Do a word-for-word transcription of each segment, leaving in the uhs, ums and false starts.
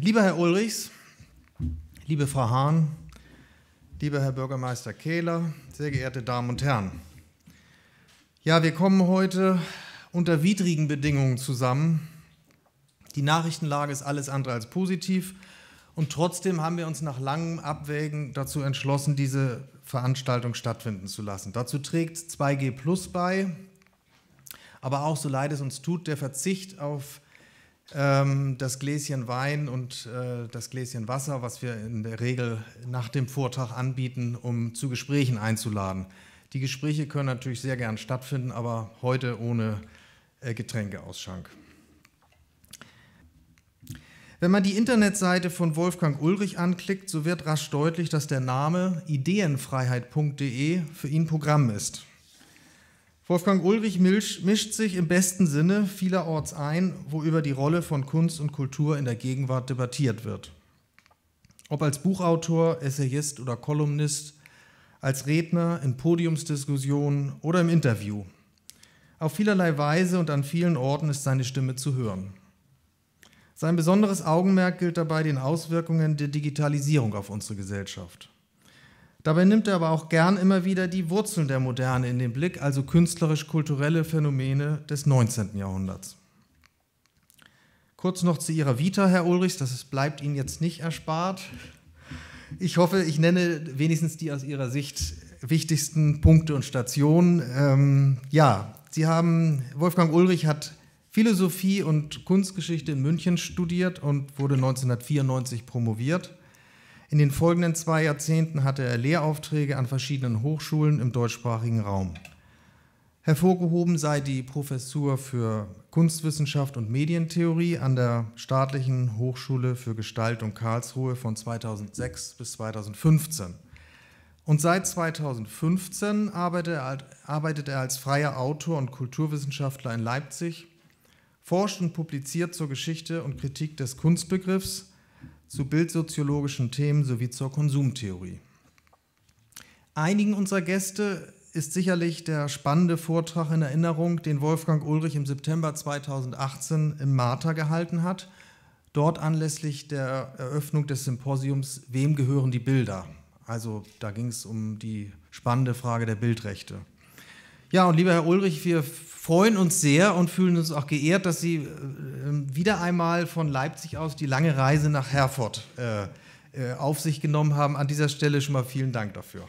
Lieber Herr Ulrichs, liebe Frau Hahn, lieber Herr Bürgermeister Kehler, sehr geehrte Damen und Herren. Ja, wir kommen heute unter widrigen Bedingungen zusammen. Die Nachrichtenlage ist alles andere als positiv und trotzdem haben wir uns nach langem Abwägen dazu entschlossen, diese Veranstaltung stattfinden zu lassen. Dazu trägt zwei G plus bei, aber auch, so leid es uns tut, der Verzicht auf ähm, das Gläschen Wein und äh, das Gläschen Wasser, was wir in der Regel nach dem Vortrag anbieten, um zu Gesprächen einzuladen. Die Gespräche können natürlich sehr gern stattfinden, aber heute ohne äh, Getränkeausschank. Wenn man die Internetseite von Wolfgang Ulrich anklickt, so wird rasch deutlich, dass der Name ideenfreiheit punkt de für ihn Programm ist. Wolfgang Ulrich mischt sich im besten Sinne vielerorts ein, wo über die Rolle von Kunst und Kultur in der Gegenwart debattiert wird. Ob als Buchautor, Essayist oder Kolumnist, als Redner, in Podiumsdiskussionen oder im Interview. Auf vielerlei Weise und an vielen Orten ist seine Stimme zu hören. Sein besonderes Augenmerk gilt dabei den Auswirkungen der Digitalisierung auf unsere Gesellschaft. Dabei nimmt er aber auch gern immer wieder die Wurzeln der Moderne in den Blick, also künstlerisch-kulturelle Phänomene des neunzehnten Jahrhunderts. Kurz noch zu Ihrer Vita, Herr Ulrichs, das bleibt Ihnen jetzt nicht erspart. Ich hoffe, ich nenne wenigstens die aus Ihrer Sicht wichtigsten Punkte und Stationen. Ähm, ja, Sie haben, Wolfgang Ulrich hat Philosophie und Kunstgeschichte in München studiert und wurde neunzehnhundertvierundneunzig promoviert. In den folgenden zwei Jahrzehnten hatte er Lehraufträge an verschiedenen Hochschulen im deutschsprachigen Raum. Hervorgehoben sei die Professur für Kunstwissenschaft und Medientheorie an der Staatlichen Hochschule für Gestaltung Karlsruhe von zweitausendsechs bis zweitausendfünfzehn. Und seit zweitausendfünfzehn arbeitet er, arbeitet er als freier Autor und Kulturwissenschaftler in Leipzig, forscht und publiziert zur Geschichte und Kritik des Kunstbegriffs, zu bildsoziologischen Themen sowie zur Konsumtheorie. Einigen unserer Gäste ist sicherlich der spannende Vortrag in Erinnerung, den Wolfgang Ulrich im September zweitausendachtzehn im Martha gehalten hat, dort anlässlich der Eröffnung des Symposiums Wem gehören die Bilder? Also da ging es um die spannende Frage der Bildrechte. Ja, und lieber Herr Ulrich, wir freuen uns sehr und fühlen uns auch geehrt, dass Sie äh, wieder einmal von Leipzig aus die lange Reise nach Herford äh, äh, auf sich genommen haben. An dieser Stelle schon mal vielen Dank dafür.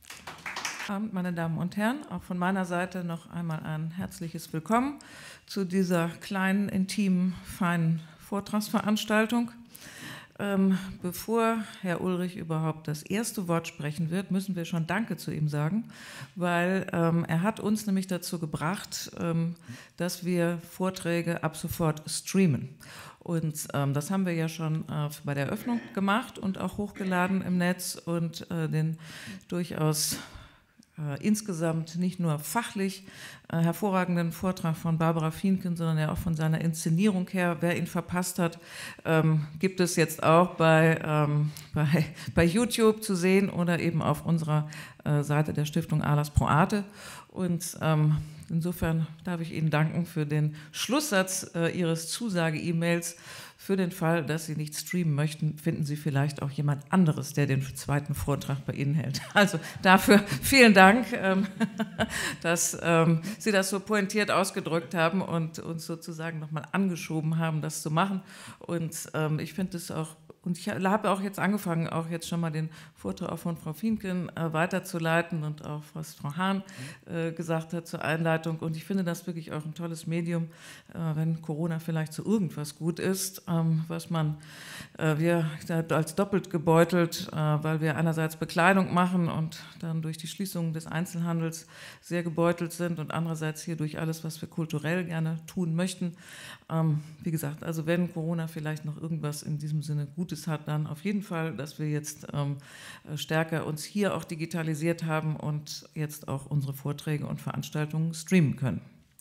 Guten Abend, meine Damen und Herren. Auch von meiner Seite noch einmal ein herzliches Willkommen zu dieser kleinen, intimen, feinen Vortragsveranstaltung. Ähm, bevor Herr Ulrich überhaupt das erste Wort sprechen wird, müssen wir schon Danke zu ihm sagen, weil ähm, er hat uns nämlich dazu gebracht, ähm, dass wir Vorträge ab sofort streamen. Und ähm, das haben wir ja schon äh, bei der Eröffnung gemacht und auch hochgeladen im Netz und äh, den durchaus Äh, insgesamt nicht nur fachlich äh, hervorragenden Vortrag von Barbara Fienken, sondern ja auch von seiner Inszenierung her. Wer ihn verpasst hat, ähm, gibt es jetzt auch bei, ähm, bei, bei YouTube zu sehen oder eben auf unserer äh, Seite der Stiftung Alas Pro Arte. Und ähm, insofern darf ich Ihnen danken für den Schlusssatz äh, Ihres Zusage-E-Mails. Für den Fall, dass Sie nicht streamen möchten, finden Sie vielleicht auch jemand anderes, der den zweiten Vortrag bei Ihnen hält. Also dafür vielen Dank, ähm, dass ähm, Sie das so pointiert ausgedrückt haben und uns sozusagen nochmal angeschoben haben, das zu machen. Und ähm, ich finde es auch, und ich habe auch jetzt angefangen, auch jetzt schon mal den Vortrag auch von Frau Fienken äh, weiterzuleiten und auch was Frau Hahn äh, gesagt hat zur Einleitung. Und ich finde das wirklich auch ein tolles Medium, äh, wenn Corona vielleicht zu irgendwas gut ist, ähm, was man, äh, wir als doppelt gebeutelt, äh, weil wir einerseits Bekleidung machen und dann durch die Schließung des Einzelhandels sehr gebeutelt sind und andererseits hier durch alles, was wir kulturell gerne tun möchten. Ähm, wie gesagt, also wenn Corona vielleicht noch irgendwas in diesem Sinne Gutes hat, dann auf jeden Fall, dass wir jetzt ähm, stärker uns hier auch digitalisiert haben und jetzt auch unsere Vorträge und Veranstaltungen streamen können.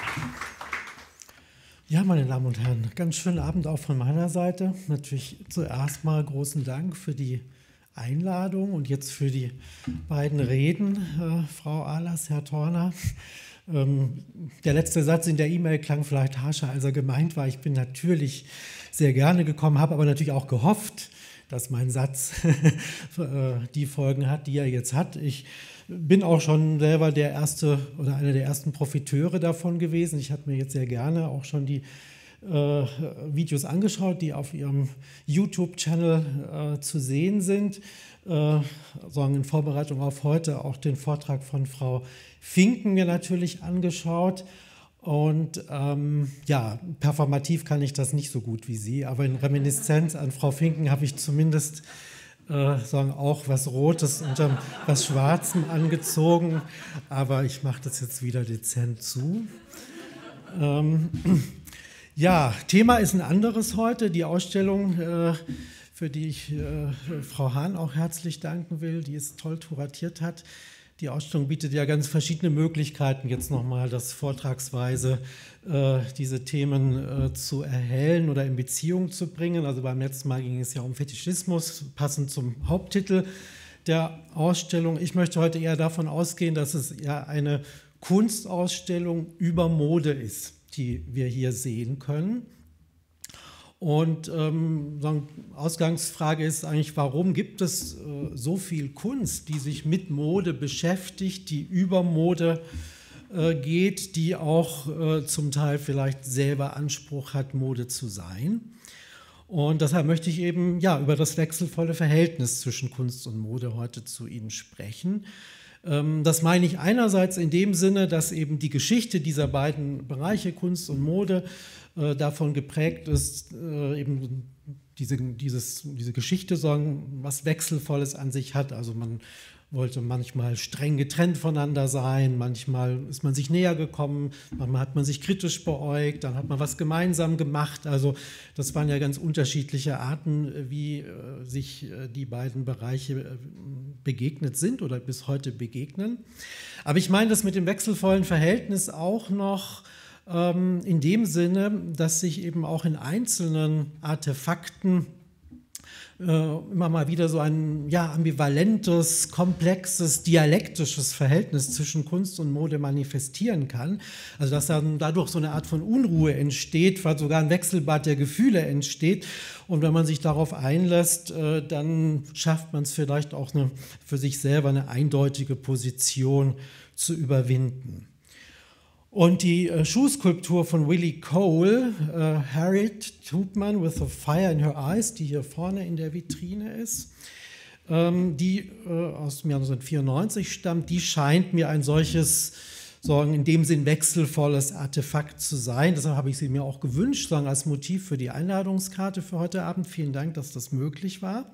Ja, meine Damen und Herren, ganz schönen Abend auch von meiner Seite. Natürlich zuerst mal großen Dank für die Einladung und jetzt für die beiden Reden, äh, Frau Ahlers, Herr Thorner. Ähm, der letzte Satz in der E-Mail klang vielleicht harscher, als er gemeint war. Ich bin natürlich sehr gerne gekommen, habe aber natürlich auch gehofft, dass mein Satz die Folgen hat, die er jetzt hat. Ich bin auch schon selber der erste oder einer der ersten Profiteure davon gewesen. Ich habe mir jetzt sehr gerne auch schon die äh, Videos angeschaut, die auf Ihrem YouTube-Channel äh, zu sehen sind. Äh, sagen in Vorbereitung auf heute auch den Vortrag von Frau Finken mir natürlich angeschaut. Und ähm, ja, performativ kann ich das nicht so gut wie Sie, aber in Reminiszenz an Frau Finken habe ich zumindest äh, sagen auch was Rotes unter was Schwarzem angezogen, aber ich mache das jetzt wieder dezent zu. Ähm, ja, Thema ist ein anderes heute, die Ausstellung, äh, für die ich äh, Frau Hahn auch herzlich danken will, die es toll kuratiert hat. Die Ausstellung bietet ja ganz verschiedene Möglichkeiten, jetzt nochmal das vortragsweise äh, diese Themen äh, zu erhellen oder in Beziehung zu bringen. Also beim letzten Mal ging es ja um Fetischismus, passend zum Haupttitel der Ausstellung. Ich möchte heute eher davon ausgehen, dass es ja eine Kunstausstellung über Mode ist, die wir hier sehen können. Und ähm, Ausgangsfrage ist eigentlich, warum gibt es äh, so viel Kunst, die sich mit Mode beschäftigt, die über Mode äh, geht, die auch äh, zum Teil vielleicht selber Anspruch hat, Mode zu sein. Und deshalb möchte ich eben ja, über das wechselvolle Verhältnis zwischen Kunst und Mode heute zu Ihnen sprechen. Ähm, das meine ich einerseits in dem Sinne, dass eben die Geschichte dieser beiden Bereiche, Kunst und Mode, davon geprägt ist, eben diese, dieses, diese Geschichte, sagen, was Wechselvolles an sich hat. Also man wollte manchmal streng getrennt voneinander sein, manchmal ist man sich näher gekommen, manchmal hat man sich kritisch beäugt, dann hat man was gemeinsam gemacht. Also das waren ja ganz unterschiedliche Arten, wie sich die beiden Bereiche begegnet sind oder bis heute begegnen. Aber ich meine das mit dem wechselvollen Verhältnis auch noch in dem Sinne, dass sich eben auch in einzelnen Artefakten äh, immer mal wieder so ein ja, ambivalentes, komplexes, dialektisches Verhältnis zwischen Kunst und Mode manifestieren kann. Also dass dann dadurch so eine Art von Unruhe entsteht, weil sogar ein Wechselbad der Gefühle entsteht. Und wenn man sich darauf einlässt, äh, dann schafft man es vielleicht auch eine, für sich selber eine eindeutige Position zu überwinden. Und die äh, Schuhskulptur von Willie Cole, äh, Harriet Tubman with a Fire in Her Eyes, die hier vorne in der Vitrine ist, ähm, die äh, aus dem Jahr neunzehnhundertvierundneunzig stammt, die scheint mir ein solches, sagen, in dem Sinn wechselvolles Artefakt zu sein. Deshalb habe ich sie mir auch gewünscht, sagen, als Motiv für die Einladungskarte für heute Abend. Vielen Dank, dass das möglich war.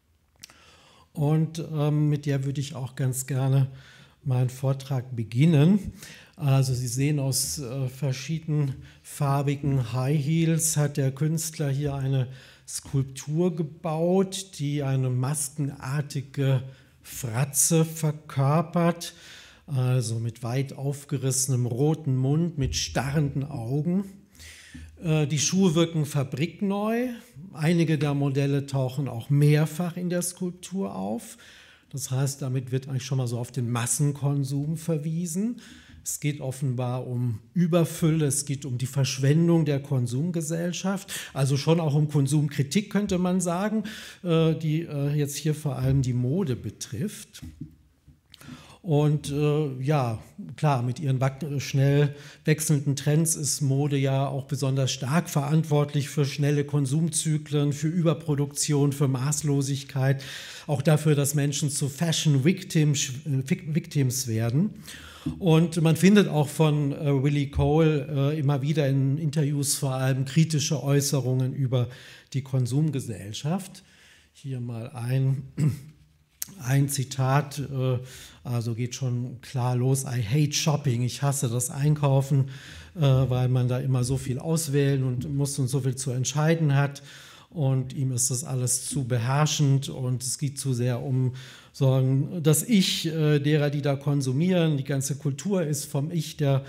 Und ähm, mit der würde ich auch ganz gerne meinen Vortrag beginnen. Also Sie sehen, aus äh, verschiedenfarbigen High Heels hat der Künstler hier eine Skulptur gebaut, die eine maskenartige Fratze verkörpert, also mit weit aufgerissenem roten Mund, mit starrenden Augen. Äh, die Schuhe wirken fabrikneu, einige der Modelle tauchen auch mehrfach in der Skulptur auf. Das heißt, damit wird eigentlich schon mal so auf den Massenkonsum verwiesen. Es geht offenbar um Überfülle, es geht um die Verschwendung der Konsumgesellschaft, also schon auch um Konsumkritik, könnte man sagen, die jetzt hier vor allem die Mode betrifft. Und äh, ja, klar, mit ihren schnell wechselnden Trends ist Mode ja auch besonders stark verantwortlich für schnelle Konsumzyklen, für Überproduktion, für Maßlosigkeit, auch dafür, dass Menschen zu Fashion Victims, äh, Victims werden. Und man findet auch von äh, Willie Cole äh, immer wieder in Interviews vor allem kritische Äußerungen über die Konsumgesellschaft. Hier mal ein... Ein Zitat, also geht schon klar los: I hate shopping, ich hasse das Einkaufen, weil man da immer so viel auswählen und muss und so viel zu entscheiden hat und ihm ist das alles zu beherrschend und es geht zu sehr um sagen, das Ich derer, die da konsumieren, die ganze Kultur ist vom Ich der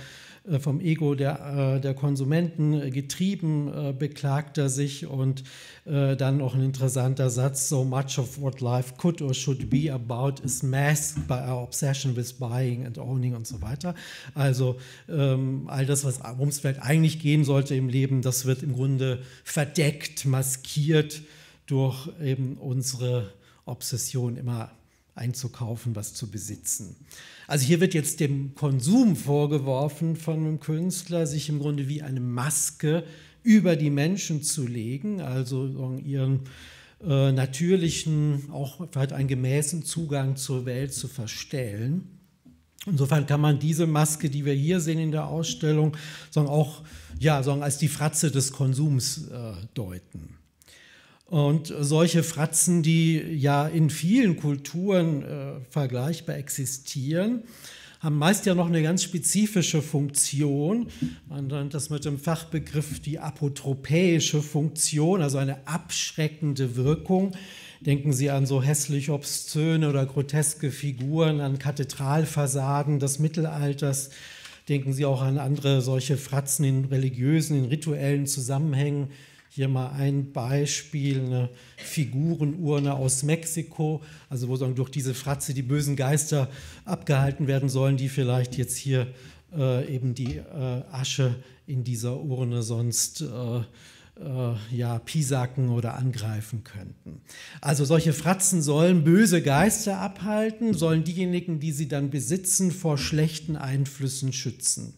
vom Ego der, der Konsumenten getrieben, beklagt er sich. Und dann noch ein interessanter Satz: So much of what life could or should be about is masked by our obsession with buying and owning und so weiter. Also ähm, all das, was worum es vielleicht eigentlich gehen sollte im Leben, das wird im Grunde verdeckt, maskiert durch eben unsere Obsession, immer einzukaufen, was zu besitzen. Also hier wird jetzt dem Konsum vorgeworfen von einem Künstler, sich im Grunde wie eine Maske über die Menschen zu legen, also ihren äh, natürlichen, auch vielleicht einen gemäßen Zugang zur Welt zu verstellen. Insofern kann man diese Maske, die wir hier sehen in der Ausstellung, sagen, auch ja, sagen, als die Fratze des Konsums äh, deuten. Und solche Fratzen, die ja in vielen Kulturen äh, vergleichbar existieren, haben meist ja noch eine ganz spezifische Funktion. Man nennt das mit dem Fachbegriff die apotropäische Funktion, also eine abschreckende Wirkung. Denken Sie an so hässlich obszöne oder groteske Figuren, an Kathedralfassaden des Mittelalters. Denken Sie auch an andere solche Fratzen in religiösen, in rituellen Zusammenhängen. Hier mal ein Beispiel, eine Figurenurne aus Mexiko, also wo sagen, durch diese Fratze die bösen Geister abgehalten werden sollen, die vielleicht jetzt hier äh, eben die äh, Asche in dieser Urne sonst äh, äh, ja, piesacken oder angreifen könnten. Also solche Fratzen sollen böse Geister abhalten, sollen diejenigen, die sie dann besitzen, vor schlechten Einflüssen schützen.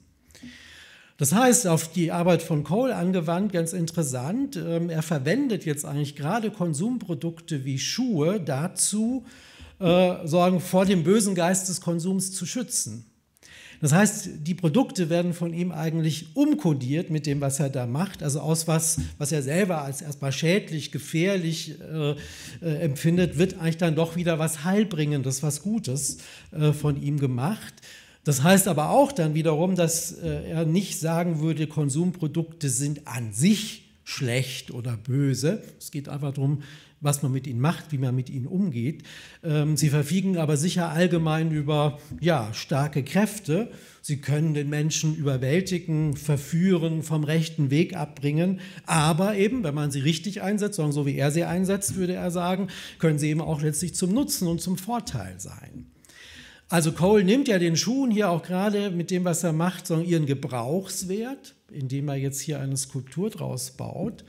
Das heißt, auf die Arbeit von Cole angewandt, ganz interessant, er verwendet jetzt eigentlich gerade Konsumprodukte wie Schuhe dazu, sorgen vor dem bösen Geist des Konsums zu schützen. Das heißt, die Produkte werden von ihm eigentlich umkodiert mit dem, was er da macht, also aus was, was er selber als erstmal schädlich, gefährlich äh, äh, empfindet, wird eigentlich dann doch wieder was Heilbringendes, was Gutes äh, von ihm gemacht. Das heißt aber auch dann wiederum, dass er nicht sagen würde, Konsumprodukte sind an sich schlecht oder böse. Es geht einfach darum, was man mit ihnen macht, wie man mit ihnen umgeht. Sie verfügen aber sicher allgemein über ja, starke Kräfte. Sie können den Menschen überwältigen, verführen, vom rechten Weg abbringen. Aber eben, wenn man sie richtig einsetzt, so wie er sie einsetzt, würde er sagen, können sie eben auch letztlich zum Nutzen und zum Vorteil sein. Also Cole nimmt ja den Schuhen hier auch gerade mit dem, was er macht, so ihren Gebrauchswert, indem er jetzt hier eine Skulptur draus baut.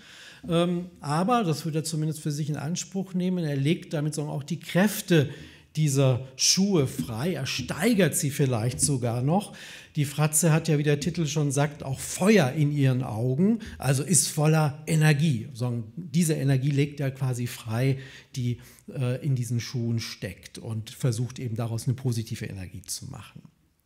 Aber, das würde er zumindest für sich in Anspruch nehmen, er legt damit so auch die Kräfte dieser Schuhe frei, er steigert sie vielleicht sogar noch. Die Fratze hat ja, wie der Titel schon sagt, auch Feuer in ihren Augen, also ist voller Energie. Diese Energie legt er quasi frei, die äh, in diesen Schuhen steckt und versucht eben daraus eine positive Energie zu machen.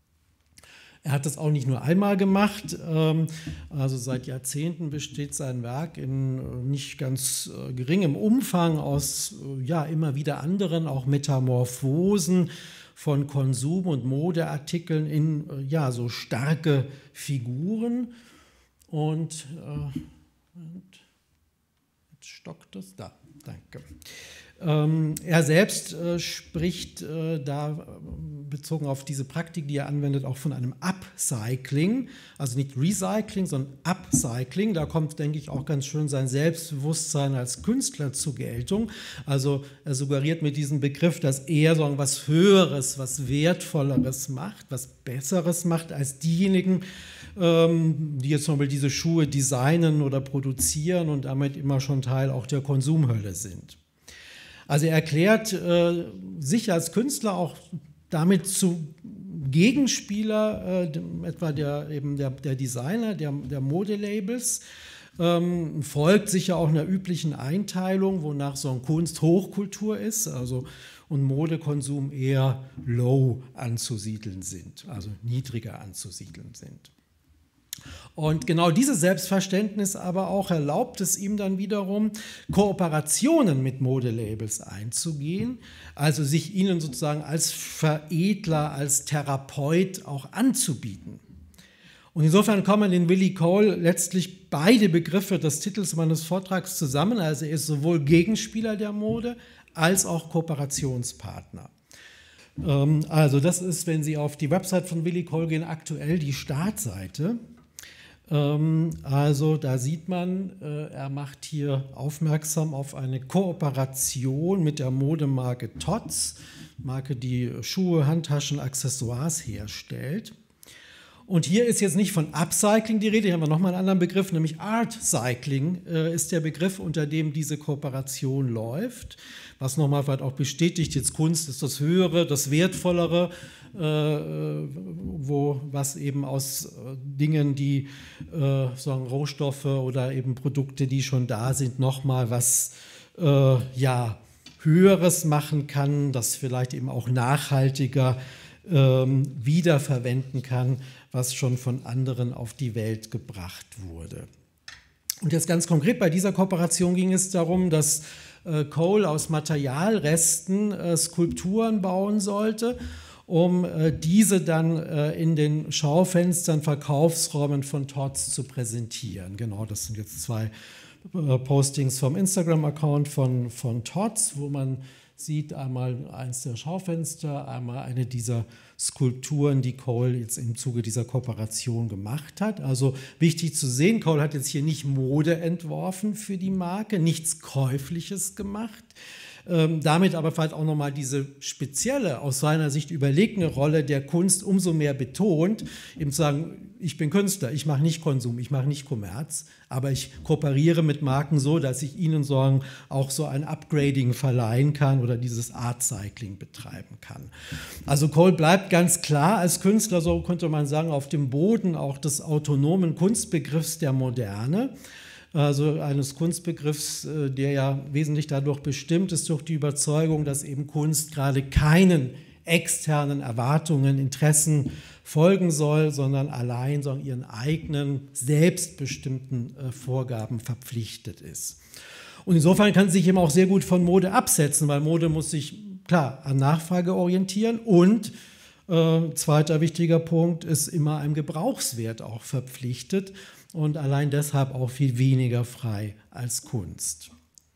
Er hat das auch nicht nur einmal gemacht, also seit Jahrzehnten besteht sein Werk in nicht ganz geringem Umfang aus ja, immer wieder anderen, auch Metamorphosen von Konsum- und Modeartikeln in ja, so starke Figuren. Und äh, jetzt stockt es, da, danke. Ähm, er selbst äh, spricht äh, da bezogen auf diese Praktik, die er anwendet, auch von einem Upcycling, also nicht Recycling, sondern Upcycling. Da kommt, denke ich, auch ganz schön sein Selbstbewusstsein als Künstler zur Geltung. Also er suggeriert mit diesem Begriff, dass er so was Höheres, was Wertvolleres macht, was Besseres macht als diejenigen, ähm, die jetzt zum Beispiel diese Schuhe designen oder produzieren und damit immer schon Teil auch der Konsumhölle sind. Also er erklärt äh, sich als Künstler auch damit zu Gegenspieler, äh, etwa der, eben der, der Designer, der, der Modelabels, ähm, folgt sicher auch einer üblichen Einteilung, wonach so eine Kunst Hochkultur ist, also und Modekonsum eher low anzusiedeln sind, also niedriger anzusiedeln sind. Und genau dieses Selbstverständnis aber auch erlaubt es ihm dann wiederum, Kooperationen mit Modelabels einzugehen, also sich ihnen sozusagen als Veredler, als Therapeut auch anzubieten. Und insofern kommen in Willi Cole letztlich beide Begriffe des Titels meines Vortrags zusammen, also er ist sowohl Gegenspieler der Mode als auch Kooperationspartner. Ähm, also das ist, wenn Sie auf die Website von Willi Kohl gehen, aktuell die Startseite. Ähm, also da sieht man, äh, er macht hier aufmerksam auf eine Kooperation mit der Modemarke Tots, Marke, die Schuhe, Handtaschen, Accessoires herstellt. Und hier ist jetzt nicht von Upcycling die Rede, hier haben wir nochmal einen anderen Begriff, nämlich Artcycling äh, ist der Begriff, unter dem diese Kooperation läuft. Was nochmal vielleicht auch bestätigt, jetzt Kunst ist das Höhere, das Wertvollere, äh, wo, was eben aus äh, Dingen, die äh, sagen Rohstoffe oder eben Produkte, die schon da sind, nochmal was äh, ja, Höheres machen kann, das vielleicht eben auch nachhaltiger ähm, wiederverwenden kann, was schon von anderen auf die Welt gebracht wurde. Und jetzt ganz konkret bei dieser Kooperation ging es darum, dass äh, Kohl aus Materialresten äh, Skulpturen bauen sollte, um äh, diese dann äh, in den Schaufenstern, Verkaufsräumen von Tots zu präsentieren. Genau, das sind jetzt zwei äh, Postings vom Instagram-Account von, von Tots, wo man sieht einmal eins der Schaufenster, einmal eine dieser Skulpturen, die Kohl jetzt im Zuge dieser Kooperation gemacht hat. Also wichtig zu sehen, Kohl hat jetzt hier nicht Mode entworfen für die Marke, nichts Käufliches gemacht, ähm, damit aber vielleicht auch nochmal diese spezielle, aus seiner Sicht überlegene Rolle der Kunst umso mehr betont, eben zu sagen, ich bin Künstler, ich mache nicht Konsum, ich mache nicht Kommerz, aber ich kooperiere mit Marken so, dass ich ihnen sagen, auch so ein Upgrading verleihen kann oder dieses Art-Cycling betreiben kann. Also Kohl bleibt ganz klar als Künstler, so könnte man sagen, auf dem Boden auch des autonomen Kunstbegriffs der Moderne, also eines Kunstbegriffs, der ja wesentlich dadurch bestimmt ist, durch die Überzeugung, dass eben Kunst gerade keinen externen Erwartungen, Interessen folgen soll, sondern allein so ihren eigenen, selbstbestimmten äh, Vorgaben verpflichtet ist. Und insofern kann sie sich eben auch sehr gut von Mode absetzen, weil Mode muss sich, klar, an Nachfrage orientieren und äh, zweiter wichtiger Punkt ist immer einem Gebrauchswert auch verpflichtet und allein deshalb auch viel weniger frei als Kunst.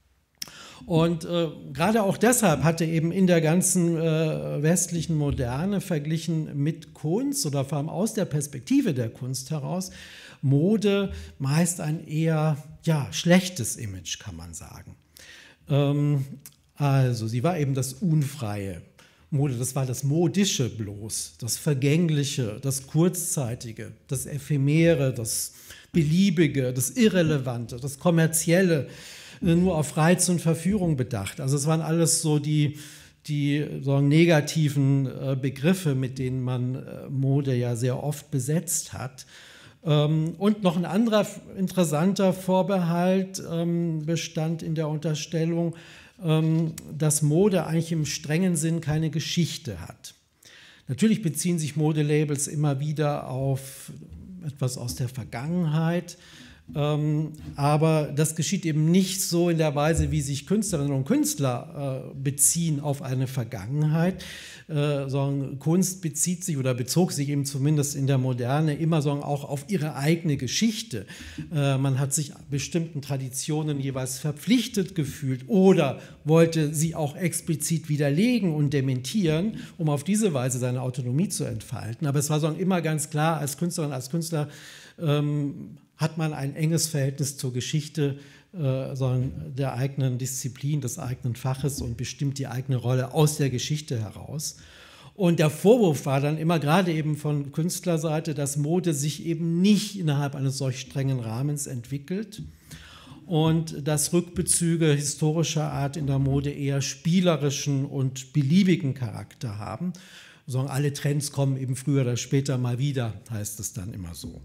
Und äh, gerade auch deshalb hatte eben in der ganzen äh, westlichen Moderne verglichen mit Kunst oder vor allem aus der Perspektive der Kunst heraus Mode meist ein eher ja, schlechtes Image, kann man sagen. Ähm, also sie war eben das Unfreie. Mode, das war das Modische bloß, das Vergängliche, das Kurzzeitige, das Ephemere, das Beliebige, das Irrelevante, das Kommerzielle, nur auf Reiz und Verführung bedacht. Also es waren alles so die, die so negativen äh, Begriffe, mit denen man äh, Mode ja sehr oft besetzt hat. Ähm, und noch ein anderer interessanter Vorbehalt ähm, bestand in der Unterstellung, ähm, dass Mode eigentlich im strengen Sinn keine Geschichte hat. Natürlich beziehen sich Modelabels immer wieder auf etwas aus der Vergangenheit, Ähm, aber das geschieht eben nicht so in der Weise, wie sich Künstlerinnen und Künstler äh, beziehen auf eine Vergangenheit, äh, sondern Kunst bezieht sich oder bezog sich eben zumindest in der Moderne immer sondern auch auf ihre eigene Geschichte. Äh, man hat sich bestimmten Traditionen jeweils verpflichtet gefühlt oder wollte sie auch explizit widerlegen und dementieren, um auf diese Weise seine Autonomie zu entfalten. Aber es war sondern immer ganz klar, als Künstlerin, als Künstler ähm, hat man ein enges Verhältnis zur Geschichte äh, sondern der eigenen Disziplin, des eigenen Faches und bestimmt die eigene Rolle aus der Geschichte heraus. Und der Vorwurf war dann immer gerade eben von Künstlerseite, dass Mode sich eben nicht innerhalb eines solch strengen Rahmens entwickelt und dass Rückbezüge historischer Art in der Mode eher spielerischen und beliebigen Charakter haben. Sondern alle Trends kommen eben früher oder später mal wieder, heißt es dann immer so.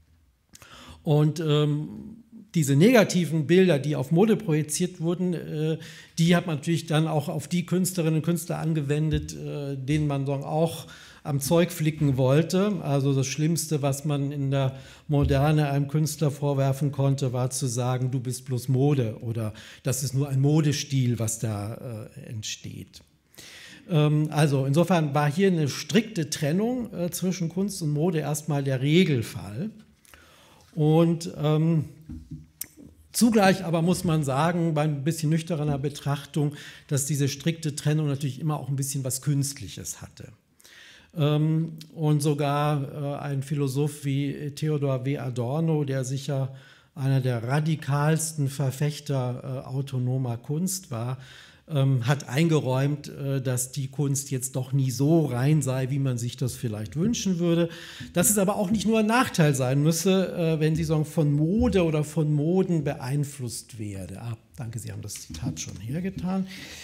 Und ähm, diese negativen Bilder, die auf Mode projiziert wurden, äh, die hat man natürlich dann auch auf die Künstlerinnen und Künstler angewendet, äh, denen man dann auch am Zeug flicken wollte. Also das Schlimmste, was man in der Moderne einem Künstler vorwerfen konnte, war zu sagen, du bist bloß Mode oder das ist nur ein Modestil, was da äh, entsteht. Ähm, also insofern war hier eine strikte Trennung äh, zwischen Kunst und Mode erstmal der Regelfall. Und ähm, Zugleich aber muss man sagen, bei ein bisschen nüchterner Betrachtung, dass diese strikte Trennung natürlich immer auch ein bisschen was Künstliches hatte. Und sogar ein Philosoph wie Theodor W. Adorno, der sicher einer der radikalsten Verfechter autonomer Kunst war, hat eingeräumt, dass die Kunst jetzt doch nie so rein sei, wie man sich das vielleicht wünschen würde. Dass es aber auch nicht nur ein Nachteil sein müsse, wenn sie sagen, von Mode oder von Moden beeinflusst werde. Ah, danke, Sie haben das Zitat schon hergetan.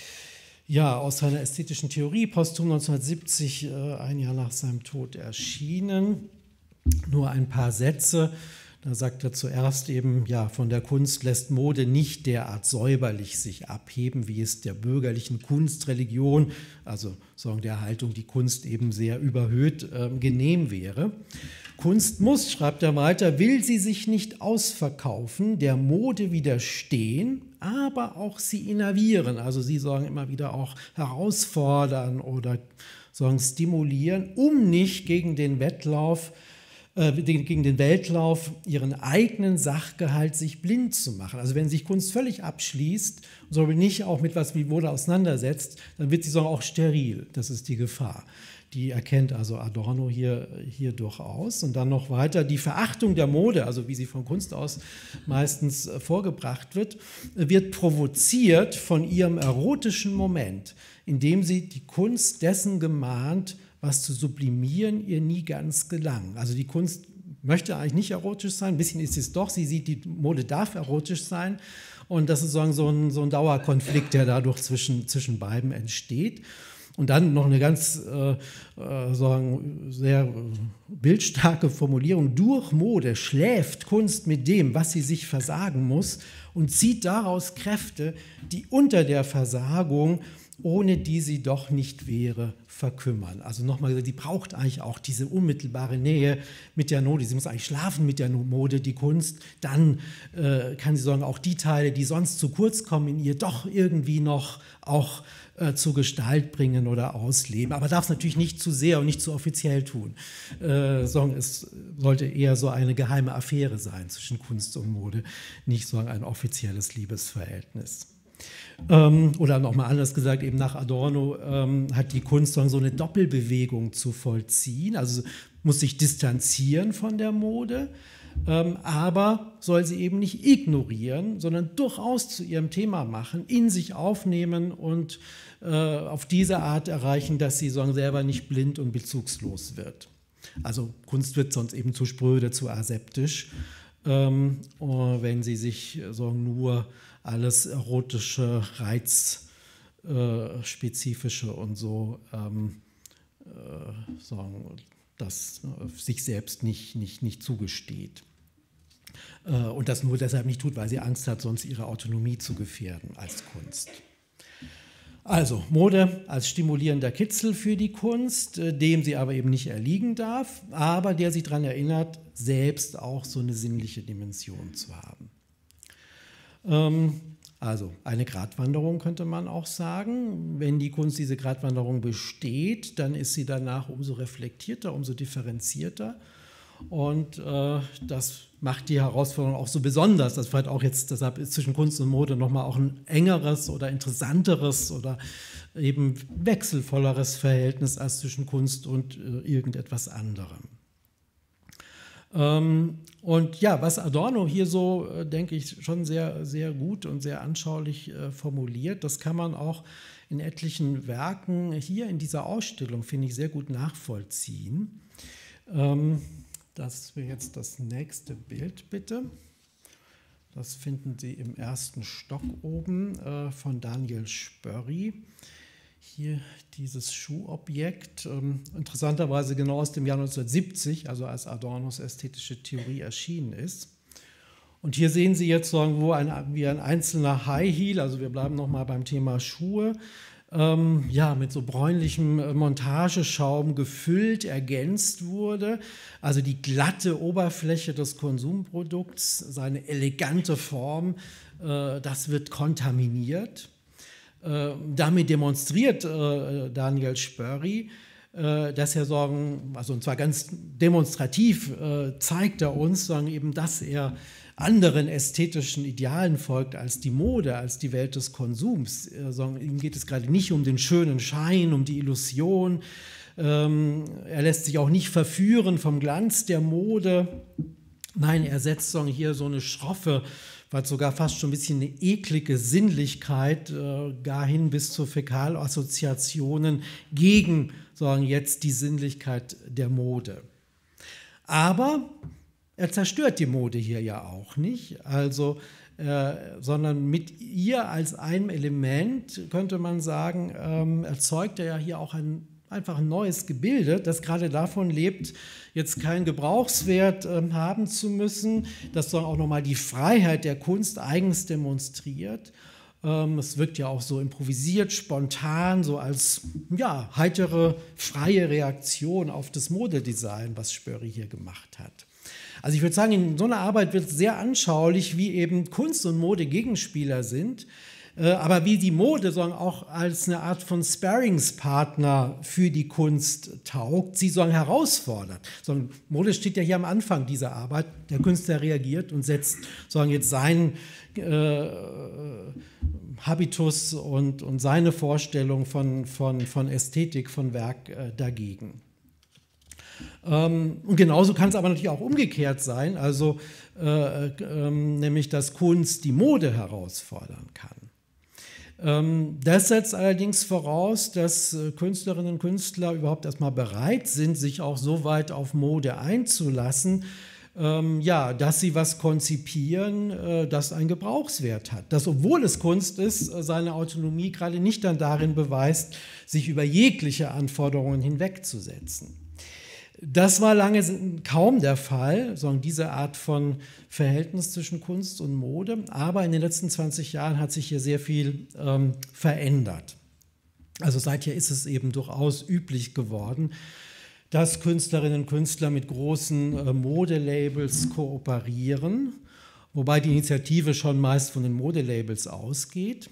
Ja, aus seiner ästhetischen Theorie, posthum neunzehnhundertsiebzig, ein Jahr nach seinem Tod erschienen. Nur ein paar Sätze. Da sagt er zuerst eben, ja, von der Kunst lässt Mode nicht derart säuberlich sich abheben, wie es der bürgerlichen Kunstreligion, also sagen der Haltung, die Kunst eben sehr überhöht, äh, genehm wäre. Kunst muss, schreibt er weiter, will sie sich nicht ausverkaufen, der Mode widerstehen, aber auch sie innervieren, also sie sagen immer wieder auch herausfordern oder sagen stimulieren, um nicht gegen den Wettlauf gegen den Weltlauf ihren eigenen Sachgehalt sich blind zu machen. Also wenn sich Kunst völlig abschließt und so nicht auch mit was wie Mode auseinandersetzt, dann wird sie so auch steril. Das ist die Gefahr. Die erkennt also Adorno hier, hier durchaus. Und dann noch weiter, die Verachtung der Mode, also wie sie von Kunst aus meistens vorgebracht wird, wird provoziert von ihrem erotischen Moment, indem sie die Kunst dessen gemahnt, was zu sublimieren ihr nie ganz gelang. Also die Kunst möchte eigentlich nicht erotisch sein, ein bisschen ist es doch, sie sieht, die Mode darf erotisch sein und das ist so ein, so ein Dauerkonflikt, der dadurch zwischen, zwischen beiden entsteht. Und dann noch eine ganz äh, sagen, sehr bildstarke Formulierung, durch Mode schläft Kunst mit dem, was sie sich versagen muss und zieht daraus Kräfte, die unter der Versagung, ohne die sie doch nicht wäre, verkümmern. Also nochmal gesagt, die braucht eigentlich auch diese unmittelbare Nähe mit der Mode. Sie muss eigentlich schlafen mit der Mode, die Kunst. Dann äh, kann sie sagen, auch die Teile, die sonst zu kurz kommen in ihr, doch irgendwie noch auch äh, zur Gestalt bringen oder ausleben. Aber darf es natürlich nicht zu sehr und nicht zu offiziell tun. Äh, sagen, es sollte eher so eine geheime Affäre sein zwischen Kunst und Mode, nicht so ein offizielles Liebesverhältnis. Ähm, oder nochmal anders gesagt, eben nach Adorno ähm, hat die Kunst so eine Doppelbewegung zu vollziehen, also muss sich distanzieren von der Mode, ähm, aber soll sie eben nicht ignorieren, sondern durchaus zu ihrem Thema machen, in sich aufnehmen und äh, auf diese Art erreichen, dass sie sagen, selber nicht blind und bezugslos wird. Also Kunst wird sonst eben zu spröde, zu aseptisch, ähm, wenn sie sich sagen, nur alles erotische, reizspezifische und so ähm, äh, sagen, das äh, sich selbst nicht, nicht, nicht zugesteht. Äh, und das nur deshalb nicht tut, weil sie Angst hat, sonst ihre Autonomie zu gefährden als Kunst. Also Mode als stimulierender Kitzel für die Kunst, äh, dem sie aber eben nicht erliegen darf, aber der sie daran erinnert, selbst auch so eine sinnliche Dimension zu haben. Also eine Gratwanderung könnte man auch sagen. Wenn die Kunst diese Gratwanderung besteht, dann ist sie danach umso reflektierter, umso differenzierter. Und äh, das macht die Herausforderung auch so besonders. Das vielleicht auch jetzt, deshalb ist zwischen Kunst und Mode nochmal auch ein engeres oder interessanteres oder eben wechselvolleres Verhältnis als zwischen Kunst und äh, irgendetwas anderem. Ähm, Und ja, was Adorno hier so, denke ich, schon sehr, sehr gut und sehr anschaulich äh, formuliert, das kann man auch in etlichen Werken hier in dieser Ausstellung, finde ich, sehr gut nachvollziehen. Ähm, das wäre jetzt das nächste Bild, bitte. Das finden Sie im ersten Stock oben äh, von Daniel Spörri. Hier dieses Schuhobjekt, ähm, interessanterweise genau aus dem Jahr neunzehnhundertsiebzig, also als Adornos ästhetische Theorie erschienen ist. Und hier sehen Sie jetzt irgendwo ein, wie ein einzelner High Heel, also wir bleiben nochmal beim Thema Schuhe, ähm, ja, mit so bräunlichem Montageschaum gefüllt, ergänzt wurde. Also die glatte Oberfläche des Konsumprodukts, seine elegante Form, äh, das wird kontaminiert. Äh, damit demonstriert äh, Daniel Spörri, äh, dass er sagen, also und zwar ganz demonstrativ äh, zeigt er uns sagen eben, dass er anderen ästhetischen Idealen folgt als die Mode, als die Welt des Konsums. Ihm geht es gerade nicht um den schönen Schein, um die Illusion. Er lässt sich auch nicht verführen vom Glanz der Mode. Nein, er setzt hier so eine schroffe, was sogar fast schon ein bisschen eine eklige Sinnlichkeit, gar hin bis zu Fäkalassoziationen gegen, sagen jetzt, die Sinnlichkeit der Mode. Aber er zerstört die Mode hier ja auch nicht, also, äh, sondern mit ihr als einem Element, könnte man sagen, ähm, erzeugt er ja hier auch ein, einfach ein neues Gebilde, das gerade davon lebt, jetzt keinen Gebrauchswert äh, haben zu müssen, das dann auch nochmal die Freiheit der Kunst eigens demonstriert. Ähm, es wirkt ja auch so improvisiert, spontan, so als ja, heitere, freie Reaktion auf das Modedesign, was Spörri hier gemacht hat. Also ich würde sagen, in so einer Arbeit wird sehr anschaulich, wie eben Kunst und Mode Gegenspieler sind, äh, aber wie die Mode sagen, auch als eine Art von Sparringspartner für die Kunst taugt, sie sagen, herausfordert. Sagen, Mode steht ja hier am Anfang dieser Arbeit, der Künstler reagiert und setzt sagen, jetzt seinen äh, Habitus und, und seine Vorstellung von, von, von Ästhetik, von Werk äh, dagegen. Und genauso kann es aber natürlich auch umgekehrt sein, also äh, äh, nämlich, dass Kunst die Mode herausfordern kann. Ähm, das setzt allerdings voraus, dass Künstlerinnen und Künstler überhaupt erstmal bereit sind, sich auch so weit auf Mode einzulassen, ähm, ja, dass sie was konzipieren, äh, das einen Gebrauchswert hat. Dass, obwohl es Kunst ist, seine Autonomie gerade nicht dann darin beweist, sich über jegliche Anforderungen hinwegzusetzen. Das war lange kaum der Fall, sondern diese Art von Verhältnis zwischen Kunst und Mode. Aber in den letzten zwanzig Jahren hat sich hier sehr viel ähm, verändert. Also seither ist es eben durchaus üblich geworden, dass Künstlerinnen und Künstler mit großen äh, Modelabels kooperieren, wobei die Initiative schon meist von den Modelabels ausgeht.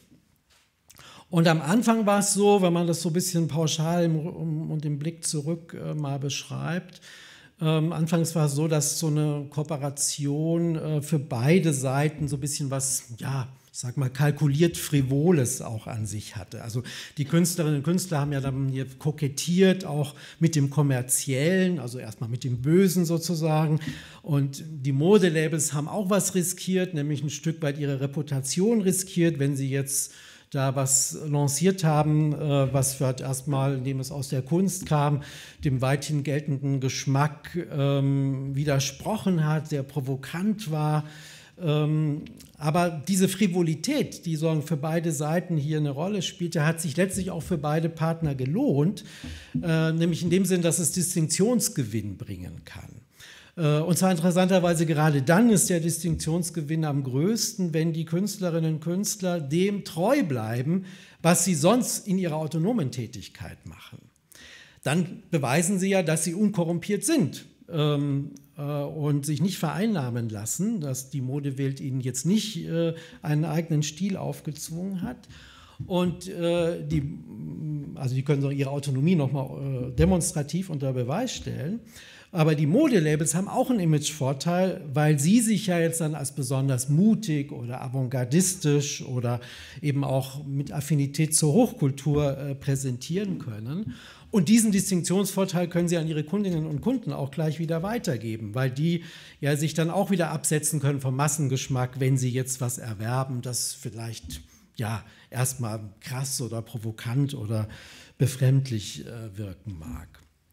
Und am Anfang war es so, wenn man das so ein bisschen pauschal und im Blick zurück äh, mal beschreibt, ähm, anfangs war es so, dass so eine Kooperation äh, für beide Seiten so ein bisschen was, ja, ich sag mal, kalkuliert Frivoles auch an sich hatte. Also die Künstlerinnen und Künstler haben ja dann hier kokettiert, auch mit dem Kommerziellen, also erstmal mit dem Bösen sozusagen. Und die Modelabels haben auch was riskiert, nämlich ein Stück weit ihre Reputation riskiert, wenn sie jetzt da was lanciert haben, was vielleicht erstmal, indem es aus der Kunst kam, dem weithin geltenden Geschmack ähm, widersprochen hat, sehr provokant war. Ähm, aber diese Frivolität, die so für beide Seiten hier eine Rolle spielte, hat sich letztlich auch für beide Partner gelohnt, äh, nämlich in dem Sinn, dass es Distinktionsgewinn bringen kann. Und zwar interessanterweise gerade dann ist der Distinktionsgewinn am größten, wenn die Künstlerinnen und Künstler dem treu bleiben, was sie sonst in ihrer autonomen Tätigkeit machen. Dann beweisen sie ja, dass sie unkorrumpiert sind ähm, äh, und sich nicht vereinnahmen lassen, dass die Modewelt ihnen jetzt nicht äh, einen eigenen Stil aufgezwungen hat. Und äh, die, also die können so ihre Autonomie nochmal äh, demonstrativ unter Beweis stellen. Aber die Modelabels haben auch einen Imagevorteil, weil sie sich ja jetzt dann als besonders mutig oder avantgardistisch oder eben auch mit Affinität zur Hochkultur äh, präsentieren können. Und diesen Distinktionsvorteil können sie an ihre Kundinnen und Kunden auch gleich wieder weitergeben, weil die ja sich dann auch wieder absetzen können vom Massengeschmack, wenn sie jetzt was erwerben, das vielleicht ja erstmal krass oder provokant oder befremdlich äh, wirken mag.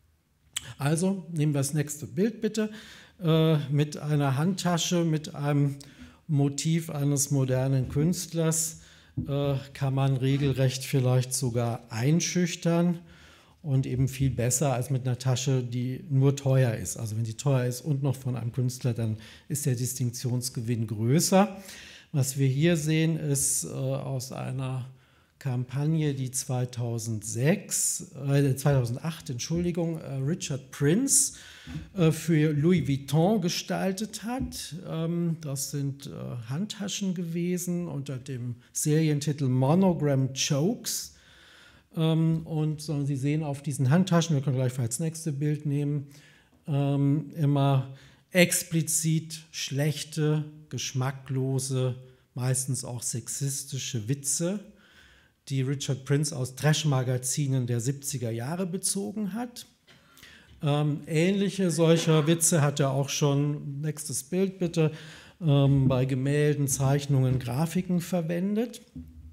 Also nehmen wir das nächste Bild bitte, äh, mit einer Handtasche, mit einem Motiv eines modernen Künstlers äh, kann man regelrecht vielleicht sogar einschüchtern und eben viel besser als mit einer Tasche, die nur teuer ist. Also wenn sie teuer ist und noch von einem Künstler, dann ist der Distinktionsgewinn größer. Was wir hier sehen, ist äh, aus einer Kampagne, die zweitausendsechs, äh, zweitausendacht, Entschuldigung, äh, Richard Prince äh, für Louis Vuitton gestaltet hat. Ähm, das sind äh, Handtaschen gewesen unter dem Serientitel Monogram Chokes. Ähm, und so, Sie sehen auf diesen Handtaschen, wir können gleich das nächste Bild nehmen, ähm, immer explizit schlechte, geschmacklose, meistens auch sexistische Witze, die Richard Prince aus Trash-Magazinen der siebziger Jahre bezogen hat. Ähm, ähnliche solcher Witze hat er auch schon, nächstes Bild bitte, ähm, bei Gemälden, Zeichnungen, Grafiken verwendet.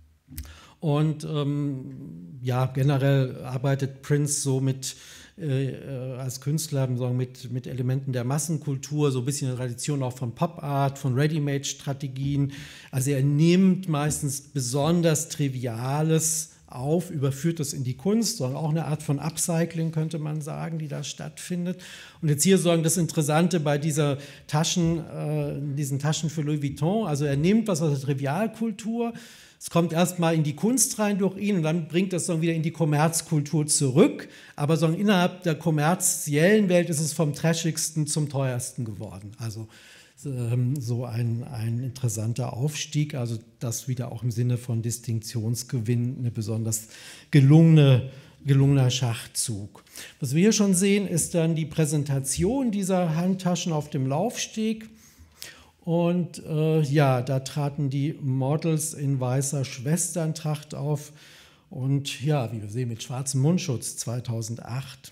Und ähm, ja, generell arbeitet Prince so mit, äh, als Künstler mit, mit Elementen der Massenkultur, so ein bisschen eine Tradition auch von Pop-Art, von Ready-Made-Strategien. Also er nimmt meistens besonders Triviales auf, überführt es in die Kunst, sondern auch eine Art von Upcycling, könnte man sagen, die da stattfindet. Und jetzt hier sagen das Interessante bei dieser Taschen, äh, diesen Taschen für Louis Vuitton, also er nimmt was aus der Trivialkultur, es kommt erstmal in die Kunst rein durch ihn und dann bringt das dann wieder in die Kommerzkultur zurück. Aber so innerhalb der kommerziellen Welt ist es vom Trashigsten zum teuersten geworden. Also so ein, ein interessanter Aufstieg, also das wieder auch im Sinne von Distinktionsgewinn, eine besonders gelungene, gelungener Schachzug. Was wir hier schon sehen, ist dann die Präsentation dieser Handtaschen auf dem Laufsteg. Und äh, ja, da traten die Models in weißer Schwesterntracht auf und ja, wie wir sehen, mit schwarzem Mundschutz zweitausendacht.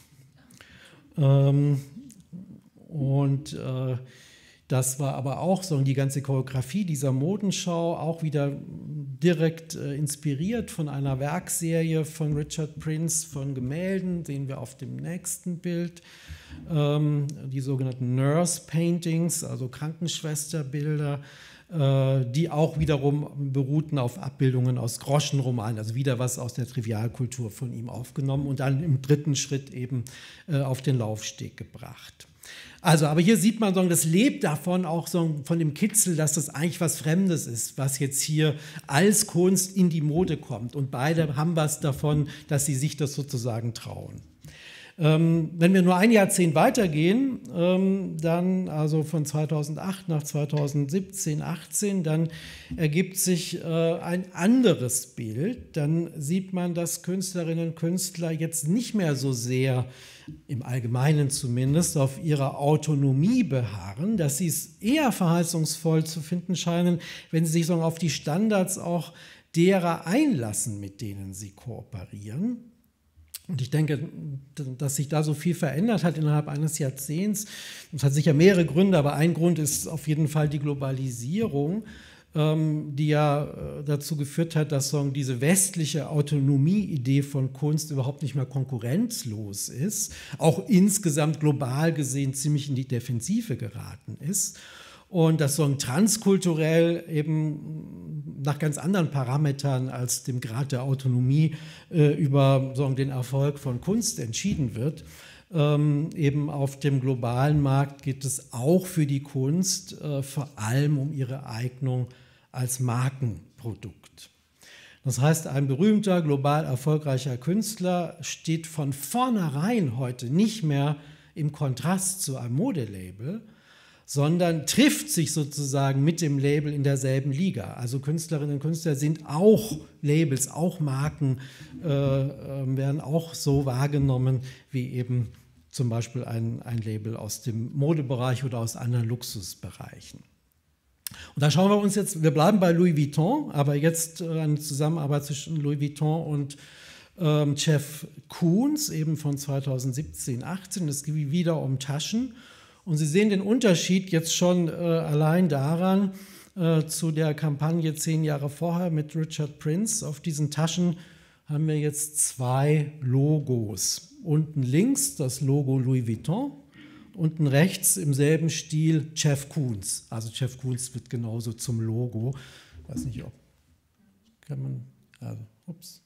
Ähm, und äh, das war aber auch so die ganze Choreografie dieser Modenschau auch wieder direkt äh, inspiriert von einer Werkserie von Richard Prince von Gemälden, sehen wir auf dem nächsten Bild. Ähm, die sogenannten Nurse Paintings, also Krankenschwesterbilder, äh, die auch wiederum beruhten auf Abbildungen aus Groschenromanen, also wieder was aus der Trivialkultur von ihm aufgenommen und dann im dritten Schritt eben äh, auf den Laufsteg gebracht. Also, aber hier sieht man, das lebt davon auch so von dem Kitzel, dass das eigentlich was Fremdes ist, was jetzt hier als Kunst in die Mode kommt. Und beide haben was davon, dass sie sich das sozusagen trauen. Ähm, wenn wir nur ein Jahrzehnt weitergehen, ähm, dann also von zweitausendacht nach zweitausendsiebzehn, achtzehn, dann ergibt sich äh, ein anderes Bild. Dann sieht man, dass Künstlerinnen und Künstler jetzt nicht mehr so sehr, im Allgemeinen zumindest, auf ihrer Autonomie beharren, dass sie es eher verheißungsvoll zu finden scheinen, wenn sie sich so auf die Standards auch derer einlassen, mit denen sie kooperieren. Und ich denke, dass sich da so viel verändert hat innerhalb eines Jahrzehnts. Das hat sicher mehrere Gründe, aber ein Grund ist auf jeden Fall die Globalisierung, die ja dazu geführt hat, dass diese westliche Autonomie-Idee von Kunst überhaupt nicht mehr konkurrenzlos ist, auch insgesamt global gesehen ziemlich in die Defensive geraten ist. Und dass so transkulturell eben nach ganz anderen Parametern als dem Grad der Autonomie äh, über so den Erfolg von Kunst entschieden wird. Ähm, eben auf dem globalen Markt geht es auch für die Kunst äh, vor allem um ihre Eignung als Markenprodukt. Das heißt, ein berühmter, global erfolgreicher Künstler steht von vornherein heute nicht mehr im Kontrast zu einem Modelabel, sondern trifft sich sozusagen mit dem Label in derselben Liga. Also Künstlerinnen und Künstler sind auch Labels, auch Marken, äh, werden auch so wahrgenommen wie eben zum Beispiel ein, ein Label aus dem Modebereich oder aus anderen Luxusbereichen. Und da schauen wir uns jetzt, wir bleiben bei Louis Vuitton, aber jetzt äh, eine Zusammenarbeit zwischen Louis Vuitton und ähm, Jeff Koons, eben von zweitausendsiebzehn, achtzehn. Es geht wieder um Taschen. Und Sie sehen den Unterschied jetzt schon äh, allein daran äh, zu der Kampagne zehn Jahre vorher mit Richard Prince. Auf diesen Taschen haben wir jetzt zwei Logos. Unten links das Logo Louis Vuitton, unten rechts im selben Stil Jeff Koons. Also Jeff Koons wird genauso zum Logo. Ich weiß nicht, ob kann man, also, ups,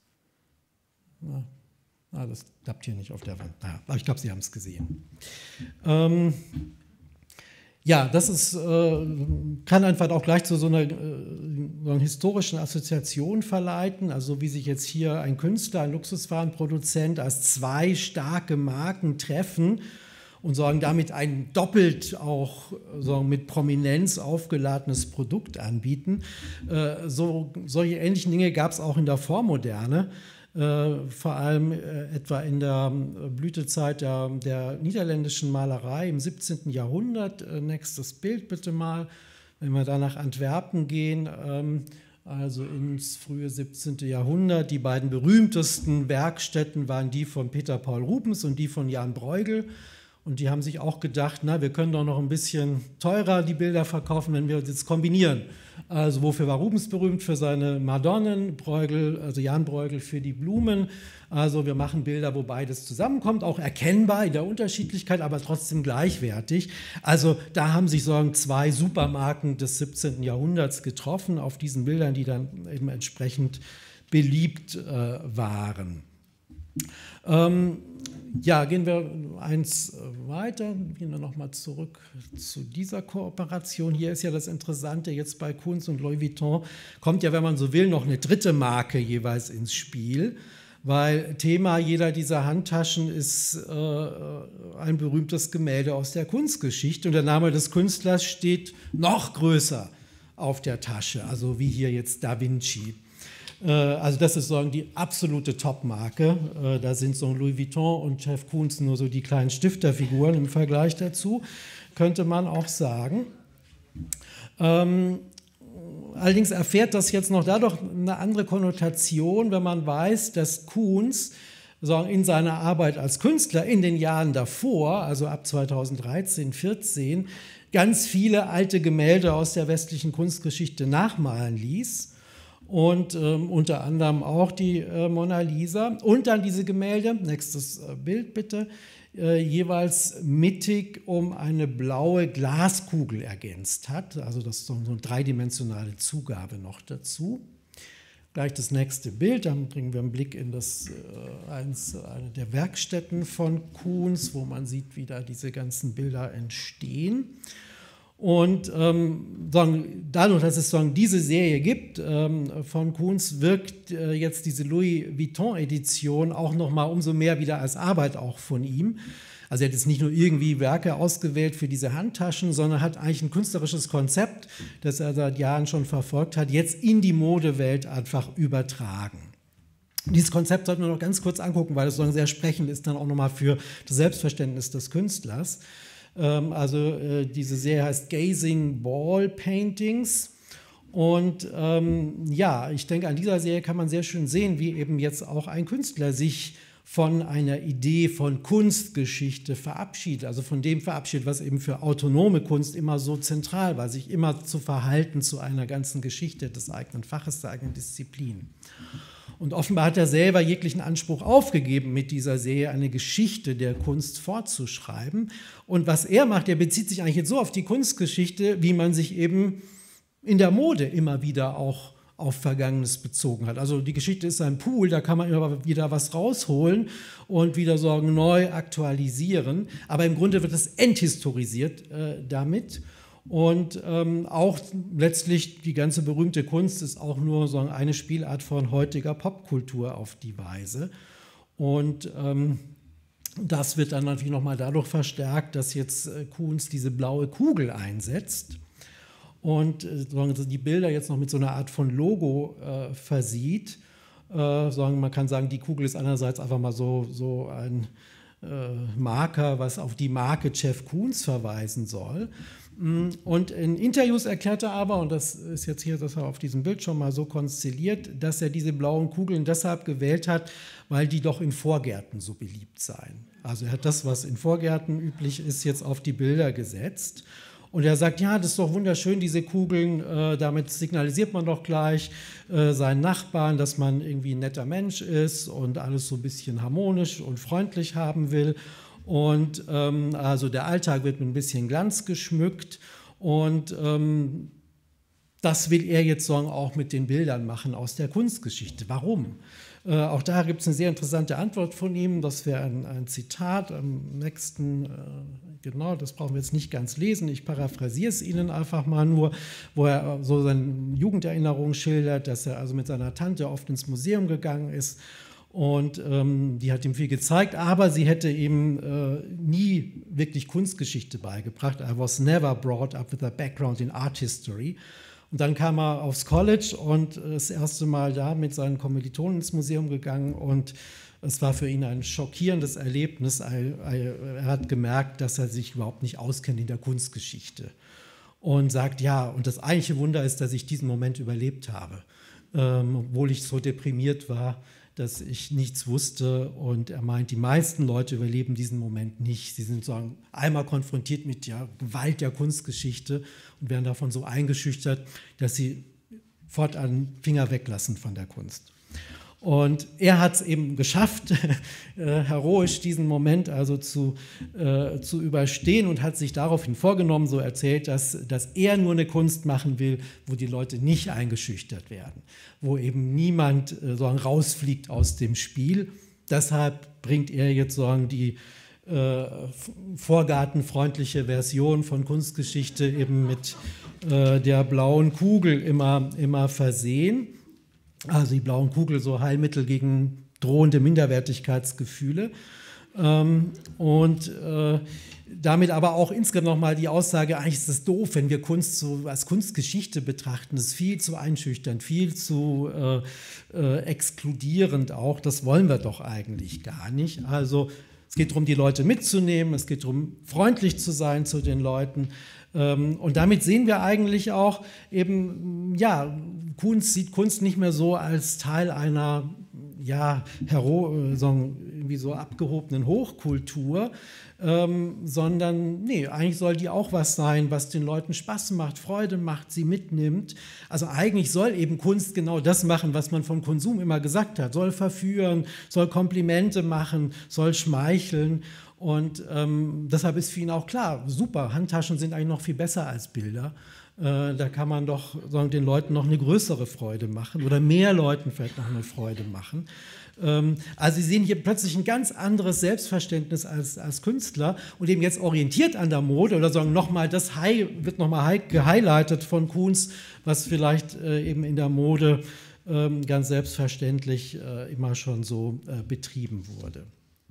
na, na, das klappt hier nicht auf der Wand. Naja, aber ich glaube, Sie haben es gesehen. Ähm, ja, das ist, äh, kann einfach auch gleich zu so einer, äh, so einer historischen Assoziation verleiten, also wie sich jetzt hier ein Künstler, ein Luxuswarenproduzent als zwei starke Marken treffen und sagen, damit ein doppelt auch sagen, mit Prominenz aufgeladenes Produkt anbieten. Äh, so, solche ähnlichen Dinge gab es auch in der Vormoderne. äh, vor allem äh, etwa in der Blütezeit der, der niederländischen Malerei im siebzehnten Jahrhundert. Äh, nächstes Bild bitte mal, wenn wir da nach Antwerpen gehen, ähm, also ins frühe siebzehnte Jahrhundert. Die beiden berühmtesten Werkstätten waren die von Peter Paul Rubens und die von Jan Bruegel. Und die haben sich auch gedacht, na, wir können doch noch ein bisschen teurer die Bilder verkaufen, wenn wir das jetzt kombinieren. Also wofür war Rubens berühmt? Für seine Madonnen, Bruegel, also Jan Bruegel für die Blumen. Also wir machen Bilder, wo beides zusammenkommt, auch erkennbar in der Unterschiedlichkeit, aber trotzdem gleichwertig. Also da haben sich so zwei Supermarken des siebzehnten Jahrhunderts getroffen auf diesen Bildern, die dann eben entsprechend beliebt äh, waren. Ähm, Ja, gehen wir eins weiter, gehen wir nochmal zurück zu dieser Kooperation. Hier ist ja das Interessante, jetzt bei Kunz und Louis Vuitton kommt ja, wenn man so will, noch eine dritte Marke jeweils ins Spiel, weil Thema jeder dieser Handtaschen ist äh, ein berühmtes Gemälde aus der Kunstgeschichte und der Name des Künstlers steht noch größer auf der Tasche, also wie hier jetzt Da Vinci. Also das ist so die absolute Top-Marke. Da sind so Louis Vuitton und Jeff Koons nur so die kleinen Stifterfiguren im Vergleich dazu, könnte man auch sagen. Ähm, allerdings erfährt das jetzt noch dadurch eine andere Konnotation, wenn man weiß, dass Koons in seiner Arbeit als Künstler in den Jahren davor, also ab zweitausenddreizehn, vierzehn, ganz viele alte Gemälde aus der westlichen Kunstgeschichte nachmalen ließ. Und ähm, unter anderem auch die äh, Mona Lisa und dann diese Gemälde, nächstes äh, Bild bitte, äh, jeweils mittig um eine blaue Glaskugel ergänzt hat. Also das ist so eine dreidimensionale Zugabe noch dazu. Gleich das nächste Bild, dann bringen wir einen Blick in das, äh, eins, eine der Werkstätten von Koons, wo man sieht, wie da diese ganzen Bilder entstehen. Und ähm, dadurch, dass es sagen, diese Serie gibt ähm, von Koons, wirkt äh, jetzt diese Louis Vuitton-Edition auch nochmal umso mehr wieder als Arbeit auch von ihm. Also er hat jetzt nicht nur irgendwie Werke ausgewählt für diese Handtaschen, sondern hat eigentlich ein künstlerisches Konzept, das er seit Jahren schon verfolgt hat, jetzt in die Modewelt einfach übertragen. Dieses Konzept sollten wir noch ganz kurz angucken, weil es so sehr sprechend ist dann auch nochmal für das Selbstverständnis des Künstlers. Also äh, diese Serie heißt Gazing Wall Paintings und ähm, ja, ich denke, an dieser Serie kann man sehr schön sehen, wie eben jetzt auch ein Künstler sich von einer Idee von Kunstgeschichte verabschiedet, also von dem verabschiedet, was eben für autonome Kunst immer so zentral war, sich immer zu verhalten zu einer ganzen Geschichte des eigenen Faches, der eigenen Disziplin. Und offenbar hat er selber jeglichen Anspruch aufgegeben, mit dieser Serie eine Geschichte der Kunst fortzuschreiben. Und was er macht, er bezieht sich eigentlich jetzt so auf die Kunstgeschichte, wie man sich eben in der Mode immer wieder auch auf Vergangenes bezogen hat. Also die Geschichte ist ein Pool, da kann man immer wieder was rausholen und wieder so neu aktualisieren. Aber im Grunde wird es enthistorisiert äh, damit. Und ähm, auch letztlich die ganze berühmte Kunst ist auch nur so eine Spielart von heutiger Popkultur auf die Weise. Und ähm, das wird dann natürlich nochmal dadurch verstärkt, dass jetzt äh, Koons diese blaue Kugel einsetzt und äh, die Bilder jetzt noch mit so einer Art von Logo äh, versieht. Äh, sagen, man kann sagen, die Kugel ist einerseits einfach mal so, so ein äh, Marker, was auf die Marke Jeff Koons verweisen soll. Und in Interviews erklärte er aber, und das ist jetzt hier das auf diesem Bild schon mal so konstelliert, dass er diese blauen Kugeln deshalb gewählt hat, weil die doch in Vorgärten so beliebt seien. Also er hat das, was in Vorgärten üblich ist, jetzt auf die Bilder gesetzt. Und er sagt, ja, das ist doch wunderschön, diese Kugeln, äh, damit signalisiert man doch gleich äh, seinen Nachbarn, dass man irgendwie ein netter Mensch ist und alles so ein bisschen harmonisch und freundlich haben will. Und ähm, also der Alltag wird mit ein bisschen Glanz geschmückt und ähm, das will er jetzt sagen, auch mit den Bildern machen aus der Kunstgeschichte. Warum? Äh, auch da gibt es eine sehr interessante Antwort von ihm, das wäre ein, ein Zitat am nächsten, äh, genau, das brauchen wir jetzt nicht ganz lesen, ich paraphrasiere es Ihnen einfach mal nur, wo er so seine Jugenderinnerungen schildert, dass er also mit seiner Tante oft ins Museum gegangen ist. Und ähm, die hat ihm viel gezeigt, aber sie hätte ihm äh, nie wirklich Kunstgeschichte beigebracht. I was never brought up with a background in art history. Und dann kam er aufs College und das erste Mal da mit seinen Kommilitonen ins Museum gegangen und es war für ihn ein schockierendes Erlebnis. Er hat gemerkt, dass er sich überhaupt nicht auskennt in der Kunstgeschichte und sagt, ja, und das eigentliche Wunder ist, dass ich diesen Moment überlebt habe, ähm, obwohl ich so deprimiert war, dass ich nichts wusste. Und er meint, die meisten Leute überleben diesen Moment nicht. Sie sind so einmal konfrontiert mit der Gewalt der Kunstgeschichte und werden davon so eingeschüchtert, dass sie fortan Finger weglassen von der Kunst. Und er hat es eben geschafft, äh, heroisch diesen Moment also zu, äh, zu überstehen und hat sich daraufhin vorgenommen, so erzählt, dass, dass er nur eine Kunst machen will, wo die Leute nicht eingeschüchtert werden, wo eben niemand äh, so rausfliegt aus dem Spiel. Deshalb bringt er jetzt so die äh, vorgartenfreundliche Version von Kunstgeschichte eben mit äh, der blauen Kugel immer, immer versehen. Also die blauen Kugel, so Heilmittel gegen drohende Minderwertigkeitsgefühle. Ähm, und äh, damit aber auch insgesamt nochmal die Aussage, eigentlich ist es doof, wenn wir Kunst so als Kunstgeschichte betrachten. Das ist viel zu einschüchternd, viel zu äh, äh, exkludierend auch. Das wollen wir doch eigentlich gar nicht. Also es geht darum, die Leute mitzunehmen, es geht darum, freundlich zu sein zu den Leuten. Und damit sehen wir eigentlich auch eben, ja, Kunst sieht Kunst nicht mehr so als Teil einer, ja, hero, so, irgendwie so abgehobenen Hochkultur, ähm, sondern, nee, eigentlich soll die auch was sein, was den Leuten Spaß macht, Freude macht, sie mitnimmt. Also eigentlich soll eben Kunst genau das machen, was man von Konsum immer gesagt hat, soll verführen, soll Komplimente machen, soll schmeicheln. Und ähm, deshalb ist für ihn auch klar, super, Handtaschen sind eigentlich noch viel besser als Bilder. Äh, da kann man doch sagen, den Leuten noch eine größere Freude machen oder mehr Leuten vielleicht noch eine Freude machen. Ähm, also Sie sehen hier plötzlich ein ganz anderes Selbstverständnis als, als Künstler und eben jetzt orientiert an der Mode oder sagen nochmal, das High, wird nochmal gehighlightet von Kunst, was vielleicht äh, eben in der Mode äh, ganz selbstverständlich äh, immer schon so äh, betrieben wurde.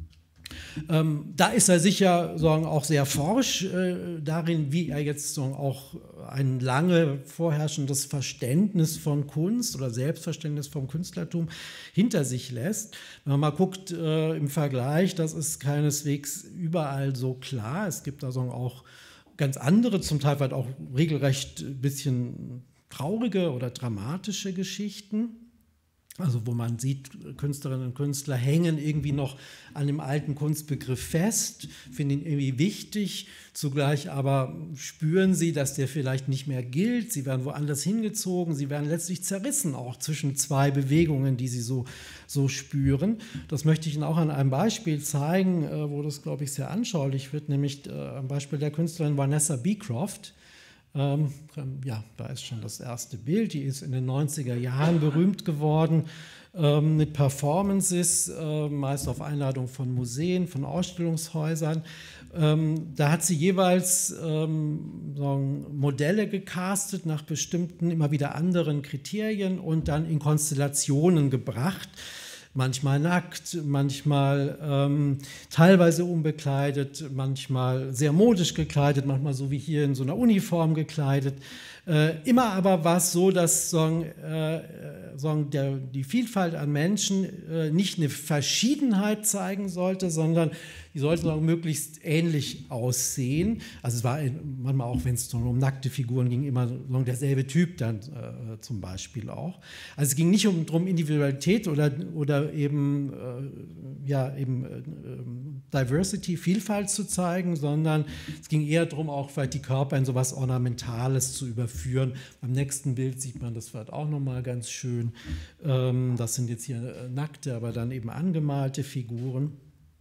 Ähm, da ist er sicher sagen, auch sehr forsch äh, darin, wie er jetzt sagen, auch ein lange vorherrschendes Verständnis von Kunst oder Selbstverständnis vom Künstlertum hinter sich lässt. Wenn man mal guckt äh, im Vergleich, das ist keineswegs überall so klar. Es gibt da sagen, auch ganz andere, zum Teil halt auch regelrecht ein bisschen traurige oder dramatische Geschichten. Also wo man sieht, Künstlerinnen und Künstler hängen irgendwie noch an dem alten Kunstbegriff fest, finden ihn irgendwie wichtig, zugleich aber spüren sie, dass der vielleicht nicht mehr gilt, sie werden woanders hingezogen, sie werden letztlich zerrissen, auch zwischen zwei Bewegungen, die sie so, so spüren. Das möchte ich Ihnen auch an einem Beispiel zeigen, wo das, glaube ich, sehr anschaulich wird, nämlich am Beispiel der Künstlerin Vanessa Beecroft. Ähm, ja, da ist schon das erste Bild, die ist in den neunziger Jahren berühmt geworden ähm, mit Performances, äh, meist auf Einladung von Museen, von Ausstellungshäusern. Ähm, da hat sie jeweils ähm, sagen, Modelle gecastet nach bestimmten, immer wieder anderen Kriterien und dann in Konstellationen gebracht. Manchmal nackt, manchmal ähm, teilweise unbekleidet, manchmal sehr modisch gekleidet, manchmal so wie hier in so einer Uniform gekleidet. Äh, immer aber war es so, dass sagen, äh, sagen, der, die Vielfalt an Menschen äh, nicht eine Verschiedenheit zeigen sollte, sondern die sollte sagen, möglichst ähnlich aussehen. Also es war manchmal auch, wenn es um nackte Figuren ging, immer sagen, derselbe Typ dann äh, zum Beispiel auch. Also es ging nicht um drum Individualität oder, oder eben, äh, ja, eben äh, Diversity, Vielfalt zu zeigen, sondern es ging eher darum, auch vielleicht die Körper in so etwas Ornamentales zu überführen. Beim nächsten Bild sieht man das vielleicht auch nochmal ganz schön. Ähm, das sind jetzt hier nackte, aber dann eben angemalte Figuren.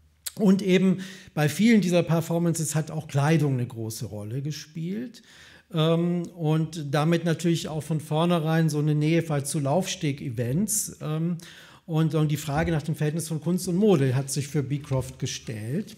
Und eben bei vielen dieser Performances hat auch Kleidung eine große Rolle gespielt. Ähm, und damit natürlich auch von vornherein so eine Nähe zu Laufsteg-Events. Ähm, und, und die Frage nach dem Verhältnis von Kunst und Mode hat sich für Beecroft gestellt.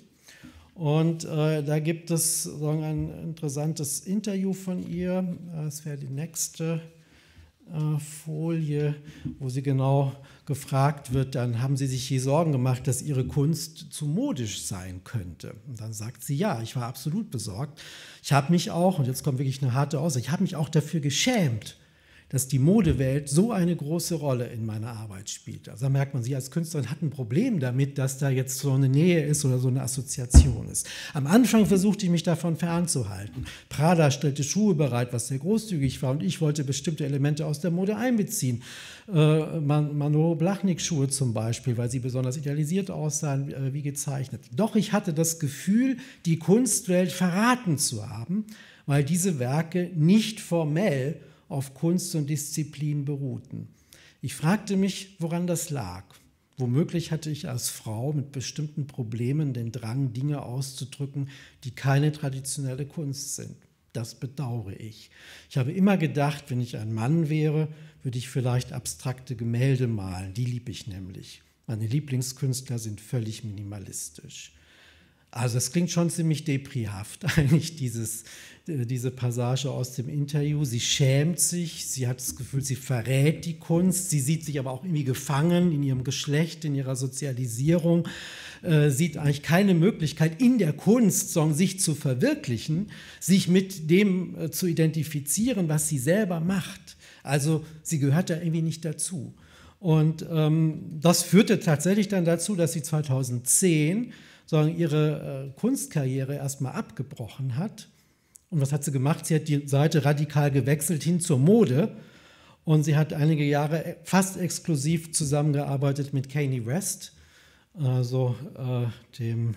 Und äh, da gibt es sagen, ein interessantes Interview von ihr. Das wäre die nächste äh, Folie, wo sie genau gefragt wird, dann haben Sie sich hier Sorgen gemacht, dass Ihre Kunst zu modisch sein könnte. Und dann sagt sie, ja, ich war absolut besorgt. Ich habe mich auch, und jetzt kommt wirklich eine harte Aussage, ich habe mich auch dafür geschämt, dass die Modewelt so eine große Rolle in meiner Arbeit spielt. Also da merkt man, sie als Künstlerin hat ein Problem damit, dass da jetzt so eine Nähe ist oder so eine Assoziation ist. Am Anfang versuchte ich mich davon fernzuhalten. Prada stellte Schuhe bereit, was sehr großzügig war, und ich wollte bestimmte Elemente aus der Mode einbeziehen. Äh, Man Manolo Blahnik-Schuhe zum Beispiel, weil sie besonders idealisiert aussahen, äh, wie gezeichnet. Doch ich hatte das Gefühl, die Kunstwelt verraten zu haben, weil diese Werke nicht formell auf Kunst und Disziplin beruhten. Ich fragte mich, woran das lag. Womöglich hatte ich als Frau mit bestimmten Problemen den Drang, Dinge auszudrücken, die keine traditionelle Kunst sind. Das bedauere ich. Ich habe immer gedacht, wenn ich ein Mann wäre, würde ich vielleicht abstrakte Gemälde malen. Die liebe ich nämlich. Meine Lieblingskünstler sind völlig minimalistisch. Also es klingt schon ziemlich deprihaft, eigentlich dieses, diese Passage aus dem Interview. Sie schämt sich, sie hat das Gefühl, sie verrät die Kunst, sie sieht sich aber auch irgendwie gefangen in ihrem Geschlecht, in ihrer Sozialisierung, äh, sieht eigentlich keine Möglichkeit in der Kunst, sondern sich zu verwirklichen, sich mit dem äh, zu identifizieren, was sie selber macht. Also sie gehört da irgendwie nicht dazu. Und ähm, das führte tatsächlich dann dazu, dass sie zweitausendzehn sondern ihre äh, Kunstkarriere erstmal abgebrochen hat. Und was hat sie gemacht? Sie hat die Seite radikal gewechselt hin zur Mode, und sie hat einige Jahre fast exklusiv zusammengearbeitet mit Kanye West, also äh, dem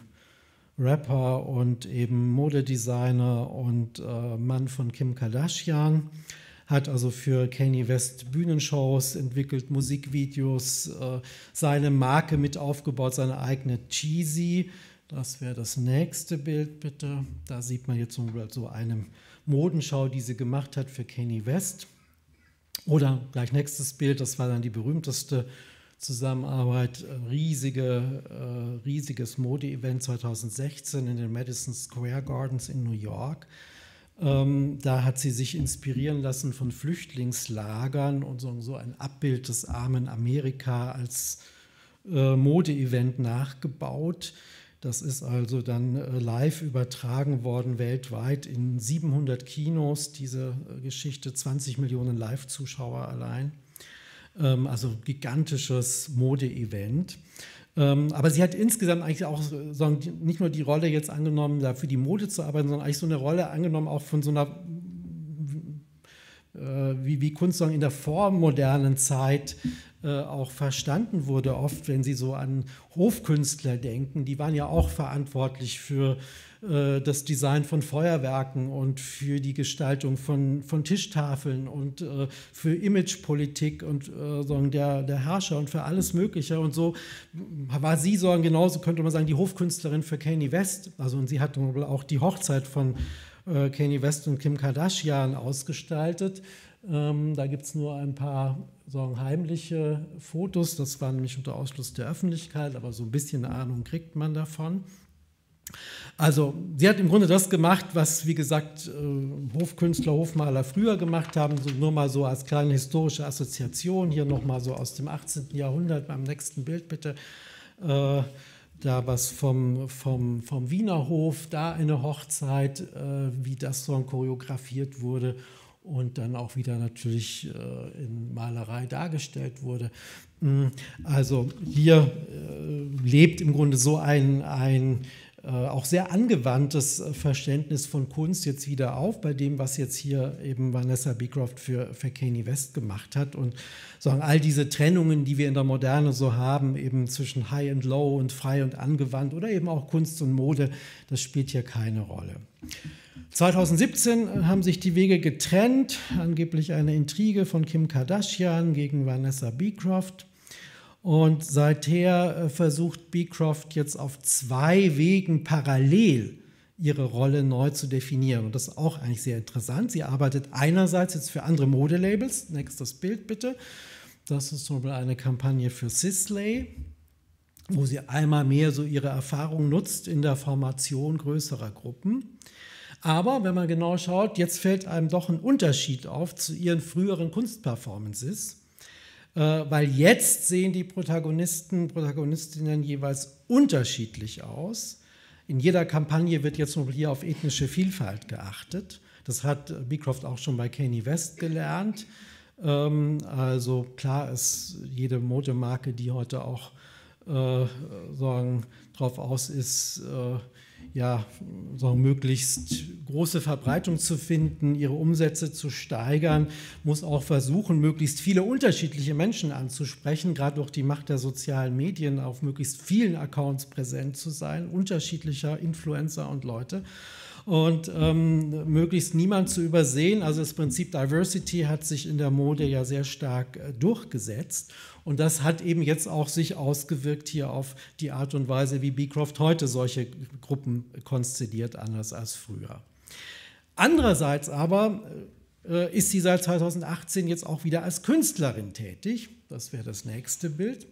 Rapper und eben Modedesigner und äh, Mann von Kim Kardashian. Hat also für Kanye West Bühnenshows entwickelt, Musikvideos, äh, seine Marke mit aufgebaut, seine eigene Cheesy. Das wäre das nächste Bild, bitte. Da sieht man jetzt so eine Modenschau, die sie gemacht hat für Kanye West. Oder gleich nächstes Bild, das war dann die berühmteste Zusammenarbeit, riesige, äh, riesiges Mode-Event zweitausendsechzehn in den Madison Square Gardens in New York. Ähm, da hat sie sich inspirieren lassen von Flüchtlingslagern und so, so ein Abbild des armen Amerika als äh, Mode-Event nachgebaut. Das ist also dann äh, live übertragen worden weltweit in siebenhundert Kinos, diese äh, Geschichte, zwanzig Millionen Live-Zuschauer allein. Ähm, also gigantisches Mode-Event. Aber sie hat insgesamt eigentlich auch nicht nur die Rolle jetzt angenommen, da für die Mode zu arbeiten, sondern eigentlich so eine Rolle angenommen, auch von so einer, wie, wie Kunst in der vormodernen Zeit auch verstanden wurde. Oft, wenn Sie so an Hofkünstler denken, die waren ja auch verantwortlich für das Design von Feuerwerken und für die Gestaltung von, von Tischtafeln und äh, für Imagepolitik und äh, so der, der Herrscher und für alles Mögliche. Und so war sie so genauso, könnte man sagen, die Hofkünstlerin für Kanye West. Also, und sie hat auch die Hochzeit von äh, Kanye West und Kim Kardashian ausgestaltet. Ähm, da gibt es nur ein paar so heimliche Fotos. Das war nämlich unter Ausschluss der Öffentlichkeit, aber so ein bisschen eine Ahnung kriegt man davon. Also sie hat im Grunde das gemacht, was, wie gesagt, Hofkünstler, Hofmaler früher gemacht haben, so nur mal so als kleine historische Assoziation, hier nochmal so aus dem achtzehnten Jahrhundert, beim nächsten Bild bitte, äh, da was vom, vom, vom Wiener Hof, da eine Hochzeit, äh, wie das so choreografiert wurde und dann auch wieder natürlich äh, in Malerei dargestellt wurde. Also hier äh, lebt im Grunde so ein, ein auch sehr angewandtes Verständnis von Kunst jetzt wieder auf, bei dem, was jetzt hier eben Vanessa Beecroft für, für Kanye West gemacht hat. Und sagen, all diese Trennungen, die wir in der Moderne so haben, eben zwischen High und Low und frei und angewandt oder eben auch Kunst und Mode, das spielt hier keine Rolle. zweitausendsiebzehn haben sich die Wege getrennt, angeblich eine Intrige von Kim Kardashian gegen Vanessa Beecroft. Und seither versucht Beecroft jetzt auf zwei Wegen parallel ihre Rolle neu zu definieren. Und das ist auch eigentlich sehr interessant. Sie arbeitet einerseits jetzt für andere Modelabels. Nächstes Bild bitte. Das ist zum Beispiel eine Kampagne für Sisley, wo sie einmal mehr so ihre Erfahrung nutzt in der Formation größerer Gruppen. Aber wenn man genau schaut, jetzt fällt einem doch ein Unterschied auf zu ihren früheren Kunstperformances. Weil jetzt sehen die Protagonisten, Protagonistinnen jeweils unterschiedlich aus. In jeder Kampagne wird jetzt hier auf ethnische Vielfalt geachtet. Das hat Beecroft auch schon bei Kanye West gelernt. Ähm, also klar ist jede Modemarke, die heute auch äh, sagen, drauf aus ist, äh, ja, sagen, möglichst große Verbreitung zu finden, ihre Umsätze zu steigern, muss auch versuchen, möglichst viele unterschiedliche Menschen anzusprechen, gerade durch die Macht der sozialen Medien auf möglichst vielen Accounts präsent zu sein, unterschiedlicher Influencer und Leute. Und ähm, möglichst niemand zu übersehen. Also das Prinzip Diversity hat sich in der Mode ja sehr stark äh, durchgesetzt. Und das hat eben jetzt auch sich ausgewirkt hier auf die Art und Weise, wie Beecroft heute solche Gruppen konstelliert, anders als früher. Andererseits aber äh, ist sie seit zweitausendachtzehn jetzt auch wieder als Künstlerin tätig. Das wäre das nächste Bild.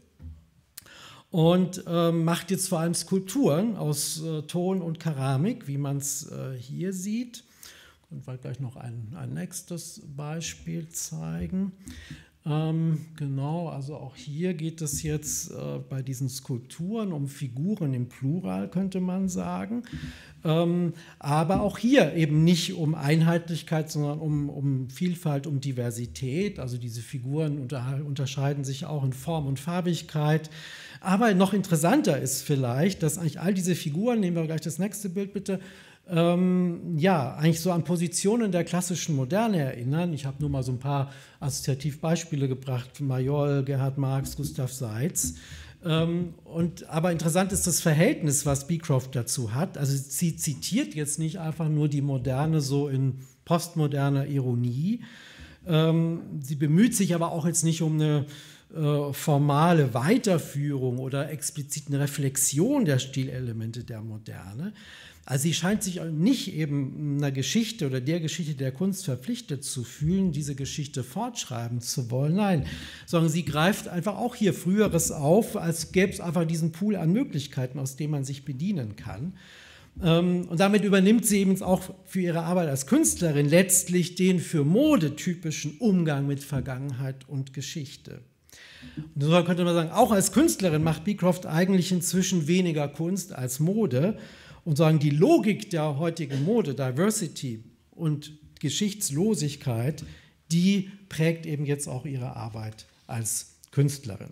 Und äh, macht jetzt vor allem Skulpturen aus äh, Ton und Keramik, wie man es äh, hier sieht. Und wir gleich noch ein, ein nächstes Beispiel zeigen. Ähm, genau, also auch hier geht es jetzt äh, bei diesen Skulpturen um Figuren im Plural, könnte man sagen. Ähm, aber auch hier eben nicht um Einheitlichkeit, sondern um, um Vielfalt, um Diversität. Also diese Figuren unter, unterscheiden sich auch in Form und Farbigkeit. Aber noch interessanter ist vielleicht, dass eigentlich all diese Figuren, nehmen wir gleich das nächste Bild bitte, ähm, ja, eigentlich so an Positionen der klassischen Moderne erinnern. Ich habe nur mal so ein paar Assoziativbeispiele gebracht, Mayol, Gerhard Marx, Gustav Seitz. Ähm, und, aber interessant ist das Verhältnis, was Beecroft dazu hat. Also sie zitiert jetzt nicht einfach nur die Moderne so in postmoderner Ironie. Ähm, sie bemüht sich aber auch jetzt nicht um eine äh, formale Weiterführung oder explizit eine Reflexion der Stilelemente der Moderne. Also sie scheint sich nicht eben einer Geschichte oder der Geschichte der Kunst verpflichtet zu fühlen, diese Geschichte fortschreiben zu wollen. Nein, sondern sie greift einfach auch hier Früheres auf, als gäbe es einfach diesen Pool an Möglichkeiten, aus dem man sich bedienen kann. Und damit übernimmt sie eben auch für ihre Arbeit als Künstlerin letztlich den für Mode typischen Umgang mit Vergangenheit und Geschichte. Und so könnte man sagen, auch als Künstlerin macht Beecroft eigentlich inzwischen weniger Kunst als Mode. Und sagen, die Logik der heutigen Mode, Diversity und Geschichtslosigkeit, die prägt eben jetzt auch ihre Arbeit als Künstlerin.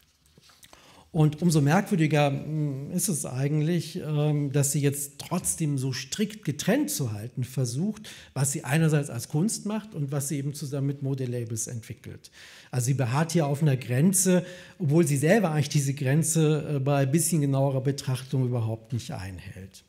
Und umso merkwürdiger ist es eigentlich, dass sie jetzt trotzdem so strikt getrennt zu halten versucht, was sie einerseits als Kunst macht und was sie eben zusammen mit Modelabels entwickelt. Also sie beharrt hier auf einer Grenze, obwohl sie selber eigentlich diese Grenze bei ein bisschen genauerer Betrachtung überhaupt nicht einhält.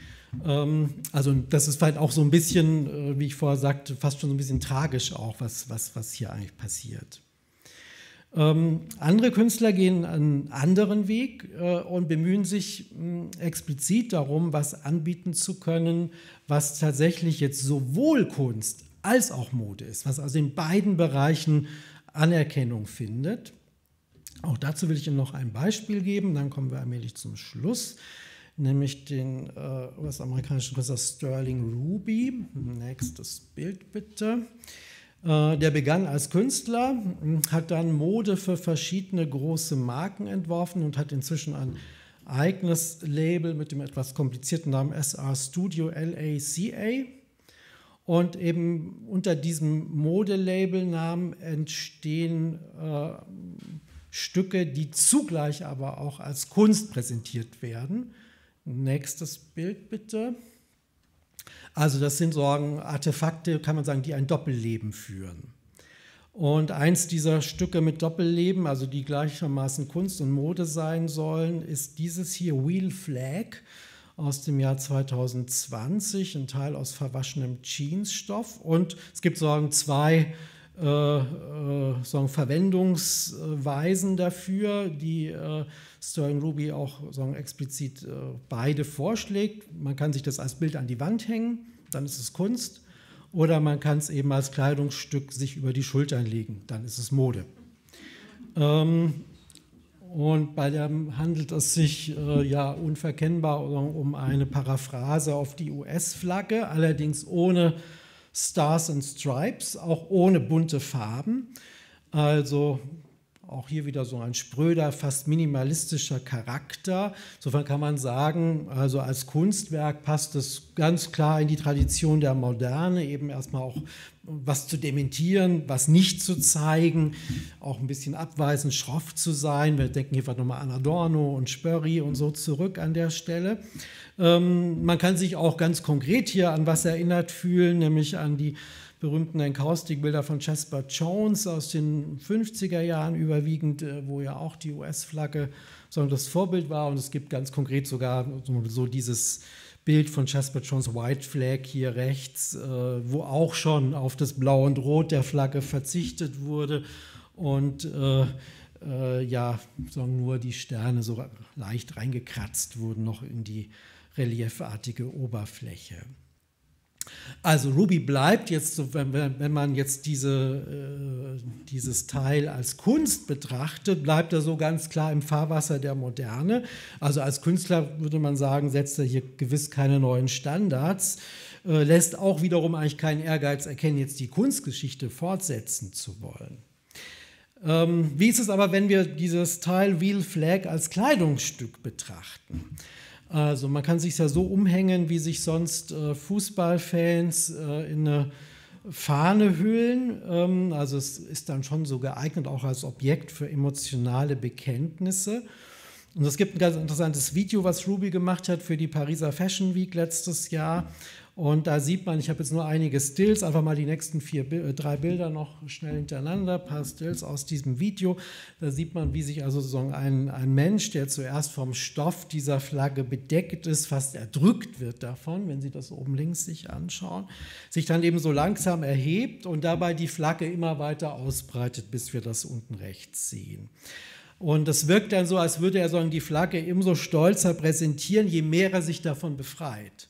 Also das ist vielleicht auch so ein bisschen, wie ich vorher sagte, fast schon so ein bisschen tragisch auch, was, was, was hier eigentlich passiert. Ähm, andere Künstler gehen einen anderen Weg äh, und bemühen sich mh, explizit darum, was anbieten zu können, was tatsächlich jetzt sowohl Kunst als auch Mode ist, was also in beiden Bereichen Anerkennung findet. Auch dazu will ich Ihnen noch ein Beispiel geben, dann kommen wir allmählich zum Schluss, nämlich den äh, U S-amerikanischen Künstler Sterling Ruby. Nächstes Bild bitte. Der begann als Künstler, hat dann Mode für verschiedene große Marken entworfen und hat inzwischen ein eigenes Label mit dem etwas komplizierten Namen S R Studio L A C A. Und eben unter diesem Modelabelnamen entstehen äh, Stücke, die zugleich aber auch als Kunst präsentiert werden. Nächstes Bild bitte. Also das sind so Artefakte, kann man sagen, die ein Doppelleben führen. Und eins dieser Stücke mit Doppelleben, also die gleichermaßen Kunst und Mode sein sollen, ist dieses hier, Wheel Flag, aus dem Jahr zweitausendzwanzig, ein Teil aus verwaschenem Jeansstoff. Und es gibt sozusagen zwei äh, äh, sozusagen Verwendungsweisen dafür, die äh, Sterling Ruby auch sagen, explizit äh, beide vorschlägt. Man kann sich das als Bild an die Wand hängen, dann ist es Kunst. Oder man kann es eben als Kleidungsstück sich über die Schultern legen, dann ist es Mode. Ähm, und bei dem handelt es sich äh, ja unverkennbar um eine Paraphrase auf die U S-Flagge, allerdings ohne Stars and Stripes, auch ohne bunte Farben. Also auch hier wieder so ein spröder, fast minimalistischer Charakter. Insofern kann man sagen, also als Kunstwerk passt es ganz klar in die Tradition der Moderne, eben erstmal auch was zu dementieren, was nicht zu zeigen, auch ein bisschen abweisend, schroff zu sein. Wir denken hier nochmal an Adorno und Spörri und so zurück an der Stelle. Ähm, man kann sich auch ganz konkret hier an was erinnert fühlen, nämlich an die berühmten Enkaustikbilder von Jasper Jones aus den fünfziger Jahren überwiegend, wo ja auch die U S-Flagge das Vorbild war. Und es gibt ganz konkret sogar so dieses Bild von Jasper Jones White Flag hier rechts, wo auch schon auf das Blau und Rot der Flagge verzichtet wurde und äh, äh, ja, sagen nur die Sterne so leicht reingekratzt wurden noch in die reliefartige Oberfläche. Also Ruby bleibt jetzt, so, wenn, wenn man jetzt diese, äh, dieses Teil als Kunst betrachtet, bleibt er so ganz klar im Fahrwasser der Moderne. Also als Künstler würde man sagen, setzt er hier gewiss keine neuen Standards, äh, lässt auch wiederum eigentlich keinen Ehrgeiz erkennen, jetzt die Kunstgeschichte fortsetzen zu wollen. Ähm, wie ist es aber, wenn wir dieses Teil Wheel Flag als Kleidungsstück betrachten? Also man kann sich ja so umhängen, wie sich sonst äh, Fußballfans äh, in eine Fahne hüllen. Ähm, also es ist dann schon so geeignet auch als Objekt für emotionale Bekenntnisse. Und es gibt ein ganz interessantes Video, was Ruby gemacht hat für die Pariser Fashion Week letztes Jahr. Und da sieht man, ich habe jetzt nur einige Stills, einfach mal die nächsten vier, drei Bilder noch schnell hintereinander, ein paar Stills aus diesem Video. Da sieht man, wie sich also so ein, ein Mensch, der zuerst vom Stoff dieser Flagge bedeckt ist, fast erdrückt wird davon, wenn Sie das oben links sich anschauen, sich dann eben so langsam erhebt und dabei die Flagge immer weiter ausbreitet, bis wir das unten rechts sehen. Und es wirkt dann so, als würde er so die Flagge umso stolzer präsentieren, je mehr er sich davon befreit.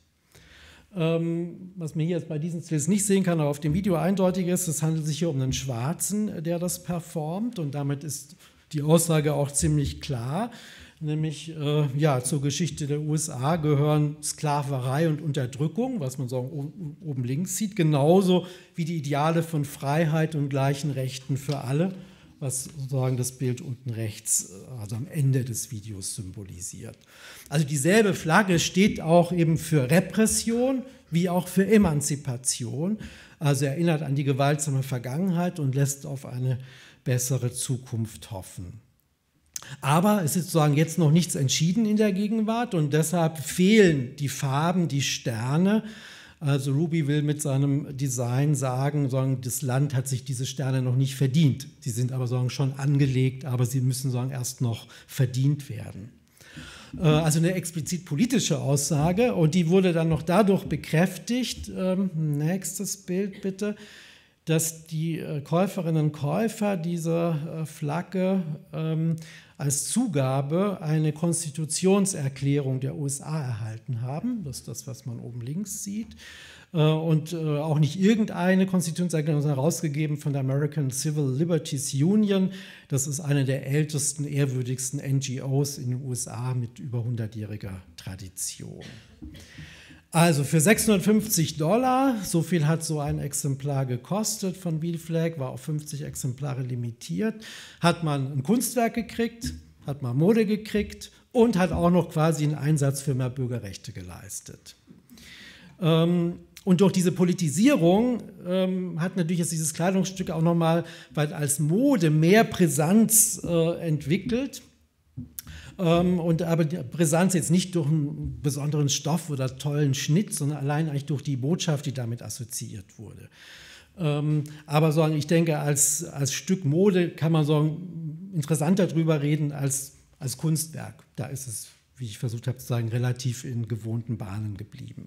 Ähm, was man hier jetzt bei diesen Stills nicht sehen kann, aber auf dem Video eindeutig ist, es handelt sich hier um einen Schwarzen, der das performt, und damit ist die Aussage auch ziemlich klar, nämlich äh, ja, zur Geschichte der U S A gehören Sklaverei und Unterdrückung, was man so oben links sieht, genauso wie die Ideale von Freiheit und gleichen Rechten für alle, was sozusagen das Bild unten rechts, also am Ende des Videos, symbolisiert. Also dieselbe Flagge steht auch eben für Repression wie auch für Emanzipation, also erinnert an die gewaltsame Vergangenheit und lässt auf eine bessere Zukunft hoffen. Aber es ist sozusagen jetzt noch nichts entschieden in der Gegenwart und deshalb fehlen die Farben, die Sterne. Also Ruby will mit seinem Design sagen, sagen, das Land hat sich diese Sterne noch nicht verdient. Sie sind aber sagen, schon angelegt, aber sie müssen sagen, erst noch verdient werden. Also eine explizit politische Aussage, und die wurde dann noch dadurch bekräftigt, ähm, nächstes Bild bitte, dass die Käuferinnen und Käufer dieser Flagge ähm, als Zugabe eine Konstitutionserklärung der U S A erhalten haben. Das ist das, was man oben links sieht. Und auch nicht irgendeine Konstitutionserklärung, sondern herausgegeben von der American Civil Liberties Union. Das ist eine der ältesten, ehrwürdigsten N G Os in den U S A mit über hundertjähriger Tradition. Also für sechshundertfünfzig Dollar, so viel hat so ein Exemplar gekostet von Wheel Flag, war auf fünfzig Exemplare limitiert, hat man ein Kunstwerk gekriegt, hat man Mode gekriegt und hat auch noch quasi einen Einsatz für mehr Bürgerrechte geleistet. Ähm, und durch diese Politisierung ähm, hat natürlich jetzt dieses Kleidungsstück auch nochmal als Mode mehr Brisanz äh, entwickelt. Und aber die Brisanz jetzt nicht durch einen besonderen Stoff oder tollen Schnitt, sondern allein eigentlich durch die Botschaft, die damit assoziiert wurde. Aber sagen, ich denke, als, als Stück Mode kann man sagen, interessanter darüber reden als als Kunstwerk. Da ist es, wie ich versucht habe zu sagen, relativ in gewohnten Bahnen geblieben.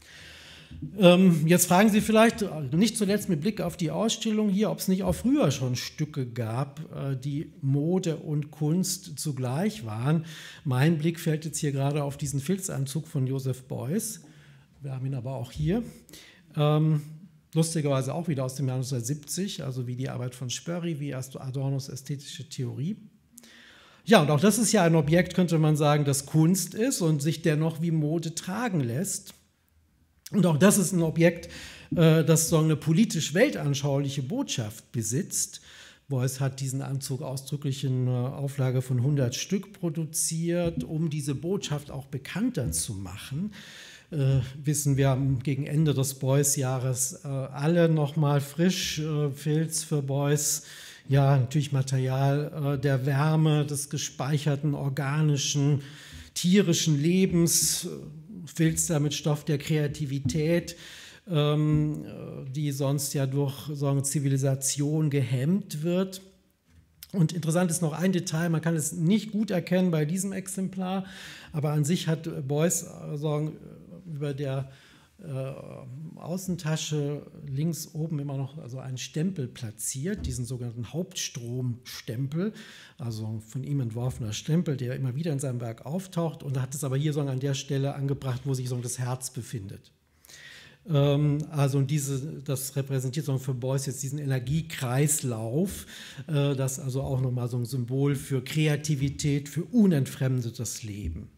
Jetzt fragen Sie vielleicht, nicht zuletzt mit Blick auf die Ausstellung hier, ob es nicht auch früher schon Stücke gab, die Mode und Kunst zugleich waren. Mein Blick fällt jetzt hier gerade auf diesen Filzanzug von Joseph Beuys. Wir haben ihn aber auch hier. Ähm, lustigerweise auch wieder aus dem Jahr neunzehnhundertsiebzig, also wie die Arbeit von Spörri, wie Adornos ästhetische Theorie. Ja, und auch das ist ja ein Objekt, könnte man sagen, das Kunst ist und sich dennoch wie Mode tragen lässt. Und auch das ist ein Objekt, das so eine politisch weltanschauliche Botschaft besitzt. Beuys hat diesen Anzug ausdrücklich in einer Auflage von hundert Stück produziert, um diese Botschaft auch bekannter zu machen. Äh, wissen wir gegen Ende des Beuys-Jahres äh, alle nochmal frisch, äh, Filz für Beuys, ja natürlich Material äh, der Wärme, des gespeicherten organischen, tierischen Lebens, Filz damit Stoff der Kreativität, ähm, die sonst ja durch so eine Zivilisation gehemmt wird. Und interessant ist noch ein Detail, man kann es nicht gut erkennen bei diesem Exemplar, aber an sich hat Beuys äh, über der äh, Außentasche links oben immer noch also einen Stempel platziert, diesen sogenannten Hauptstromstempel, also von ihm entworfener Stempel, der immer wieder in seinem Werk auftaucht, und hat es aber hier so an der Stelle angebracht, wo sich so das Herz befindet. Ähm, also diese, das repräsentiert so für Beuys jetzt diesen Energiekreislauf, äh, das also auch nochmal so ein Symbol für Kreativität, für unentfremdetes Leben.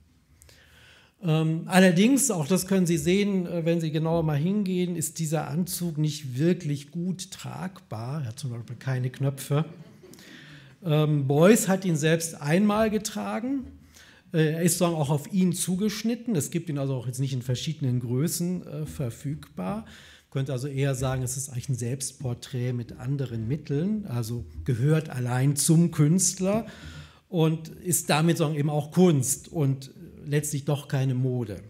Ähm, allerdings, auch das können Sie sehen, äh, wenn Sie genauer mal hingehen, ist dieser Anzug nicht wirklich gut tragbar. Er hat zum Beispiel keine Knöpfe. Ähm, Beuys hat ihn selbst einmal getragen. Äh, er ist sozusagen auch auf ihn zugeschnitten. Es gibt ihn also auch jetzt nicht in verschiedenen Größen äh, verfügbar. Man könnte also eher sagen, es ist eigentlich ein Selbstporträt mit anderen Mitteln, also gehört allein zum Künstler und ist damit sozusagen eben auch Kunst und letztlich doch keine Mode.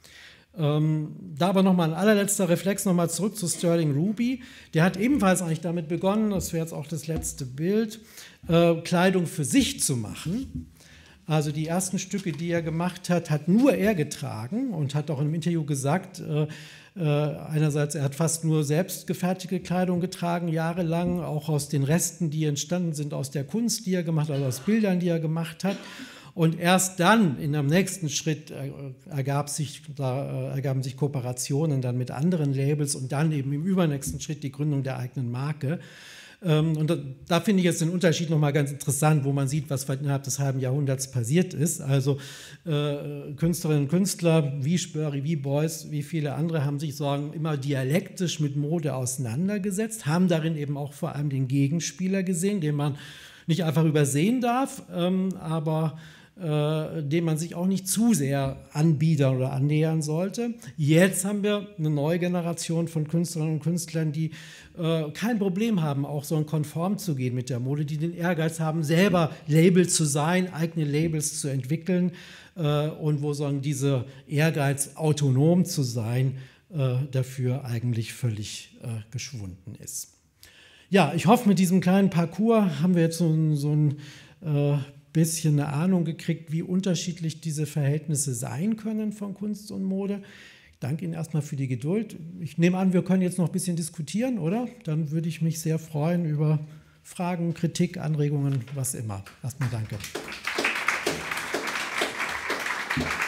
Ähm, da aber nochmal ein allerletzter Reflex, nochmal zurück zu Sterling Ruby. Der hat ebenfalls eigentlich damit begonnen, das wäre jetzt auch das letzte Bild, äh, Kleidung für sich zu machen. Also die ersten Stücke, die er gemacht hat, hat nur er getragen und hat auch im Interview gesagt, äh, äh, einerseits, er hat fast nur selbst gefertigte Kleidung getragen, jahrelang, auch aus den Resten, die entstanden sind, aus der Kunst, die er gemacht hat, also aus Bildern, die er gemacht hat. Und erst dann, in einem nächsten Schritt, ergab sich, da ergaben sich Kooperationen dann mit anderen Labels und dann eben im übernächsten Schritt die Gründung der eigenen Marke. Und da, da finde ich jetzt den Unterschied nochmal ganz interessant, wo man sieht, was innerhalb des halben Jahrhunderts passiert ist. Also äh, Künstlerinnen und Künstler wie Spörri, wie Beuys, wie viele andere haben sich sagen, immer dialektisch mit Mode auseinandergesetzt, haben darin eben auch vor allem den Gegenspieler gesehen, den man nicht einfach übersehen darf, ähm, aber äh, dem man sich auch nicht zu sehr anbiedern oder annähern sollte. Jetzt haben wir eine neue Generation von Künstlerinnen und Künstlern, die äh, kein Problem haben, auch so konform zu gehen mit der Mode, die den Ehrgeiz haben, selber Label zu sein, eigene Labels zu entwickeln äh, und wo so diese Ehrgeiz, autonom zu sein, äh, dafür eigentlich völlig äh, geschwunden ist. Ja, ich hoffe, mit diesem kleinen Parcours haben wir jetzt so ein, so ein äh, bisschen eine Ahnung gekriegt, wie unterschiedlich diese Verhältnisse sein können von Kunst und Mode. Ich danke Ihnen erstmal für die Geduld. Ich nehme an, wir können jetzt noch ein bisschen diskutieren, oder? Dann würde ich mich sehr freuen über Fragen, Kritik, Anregungen, was immer. Erstmal danke.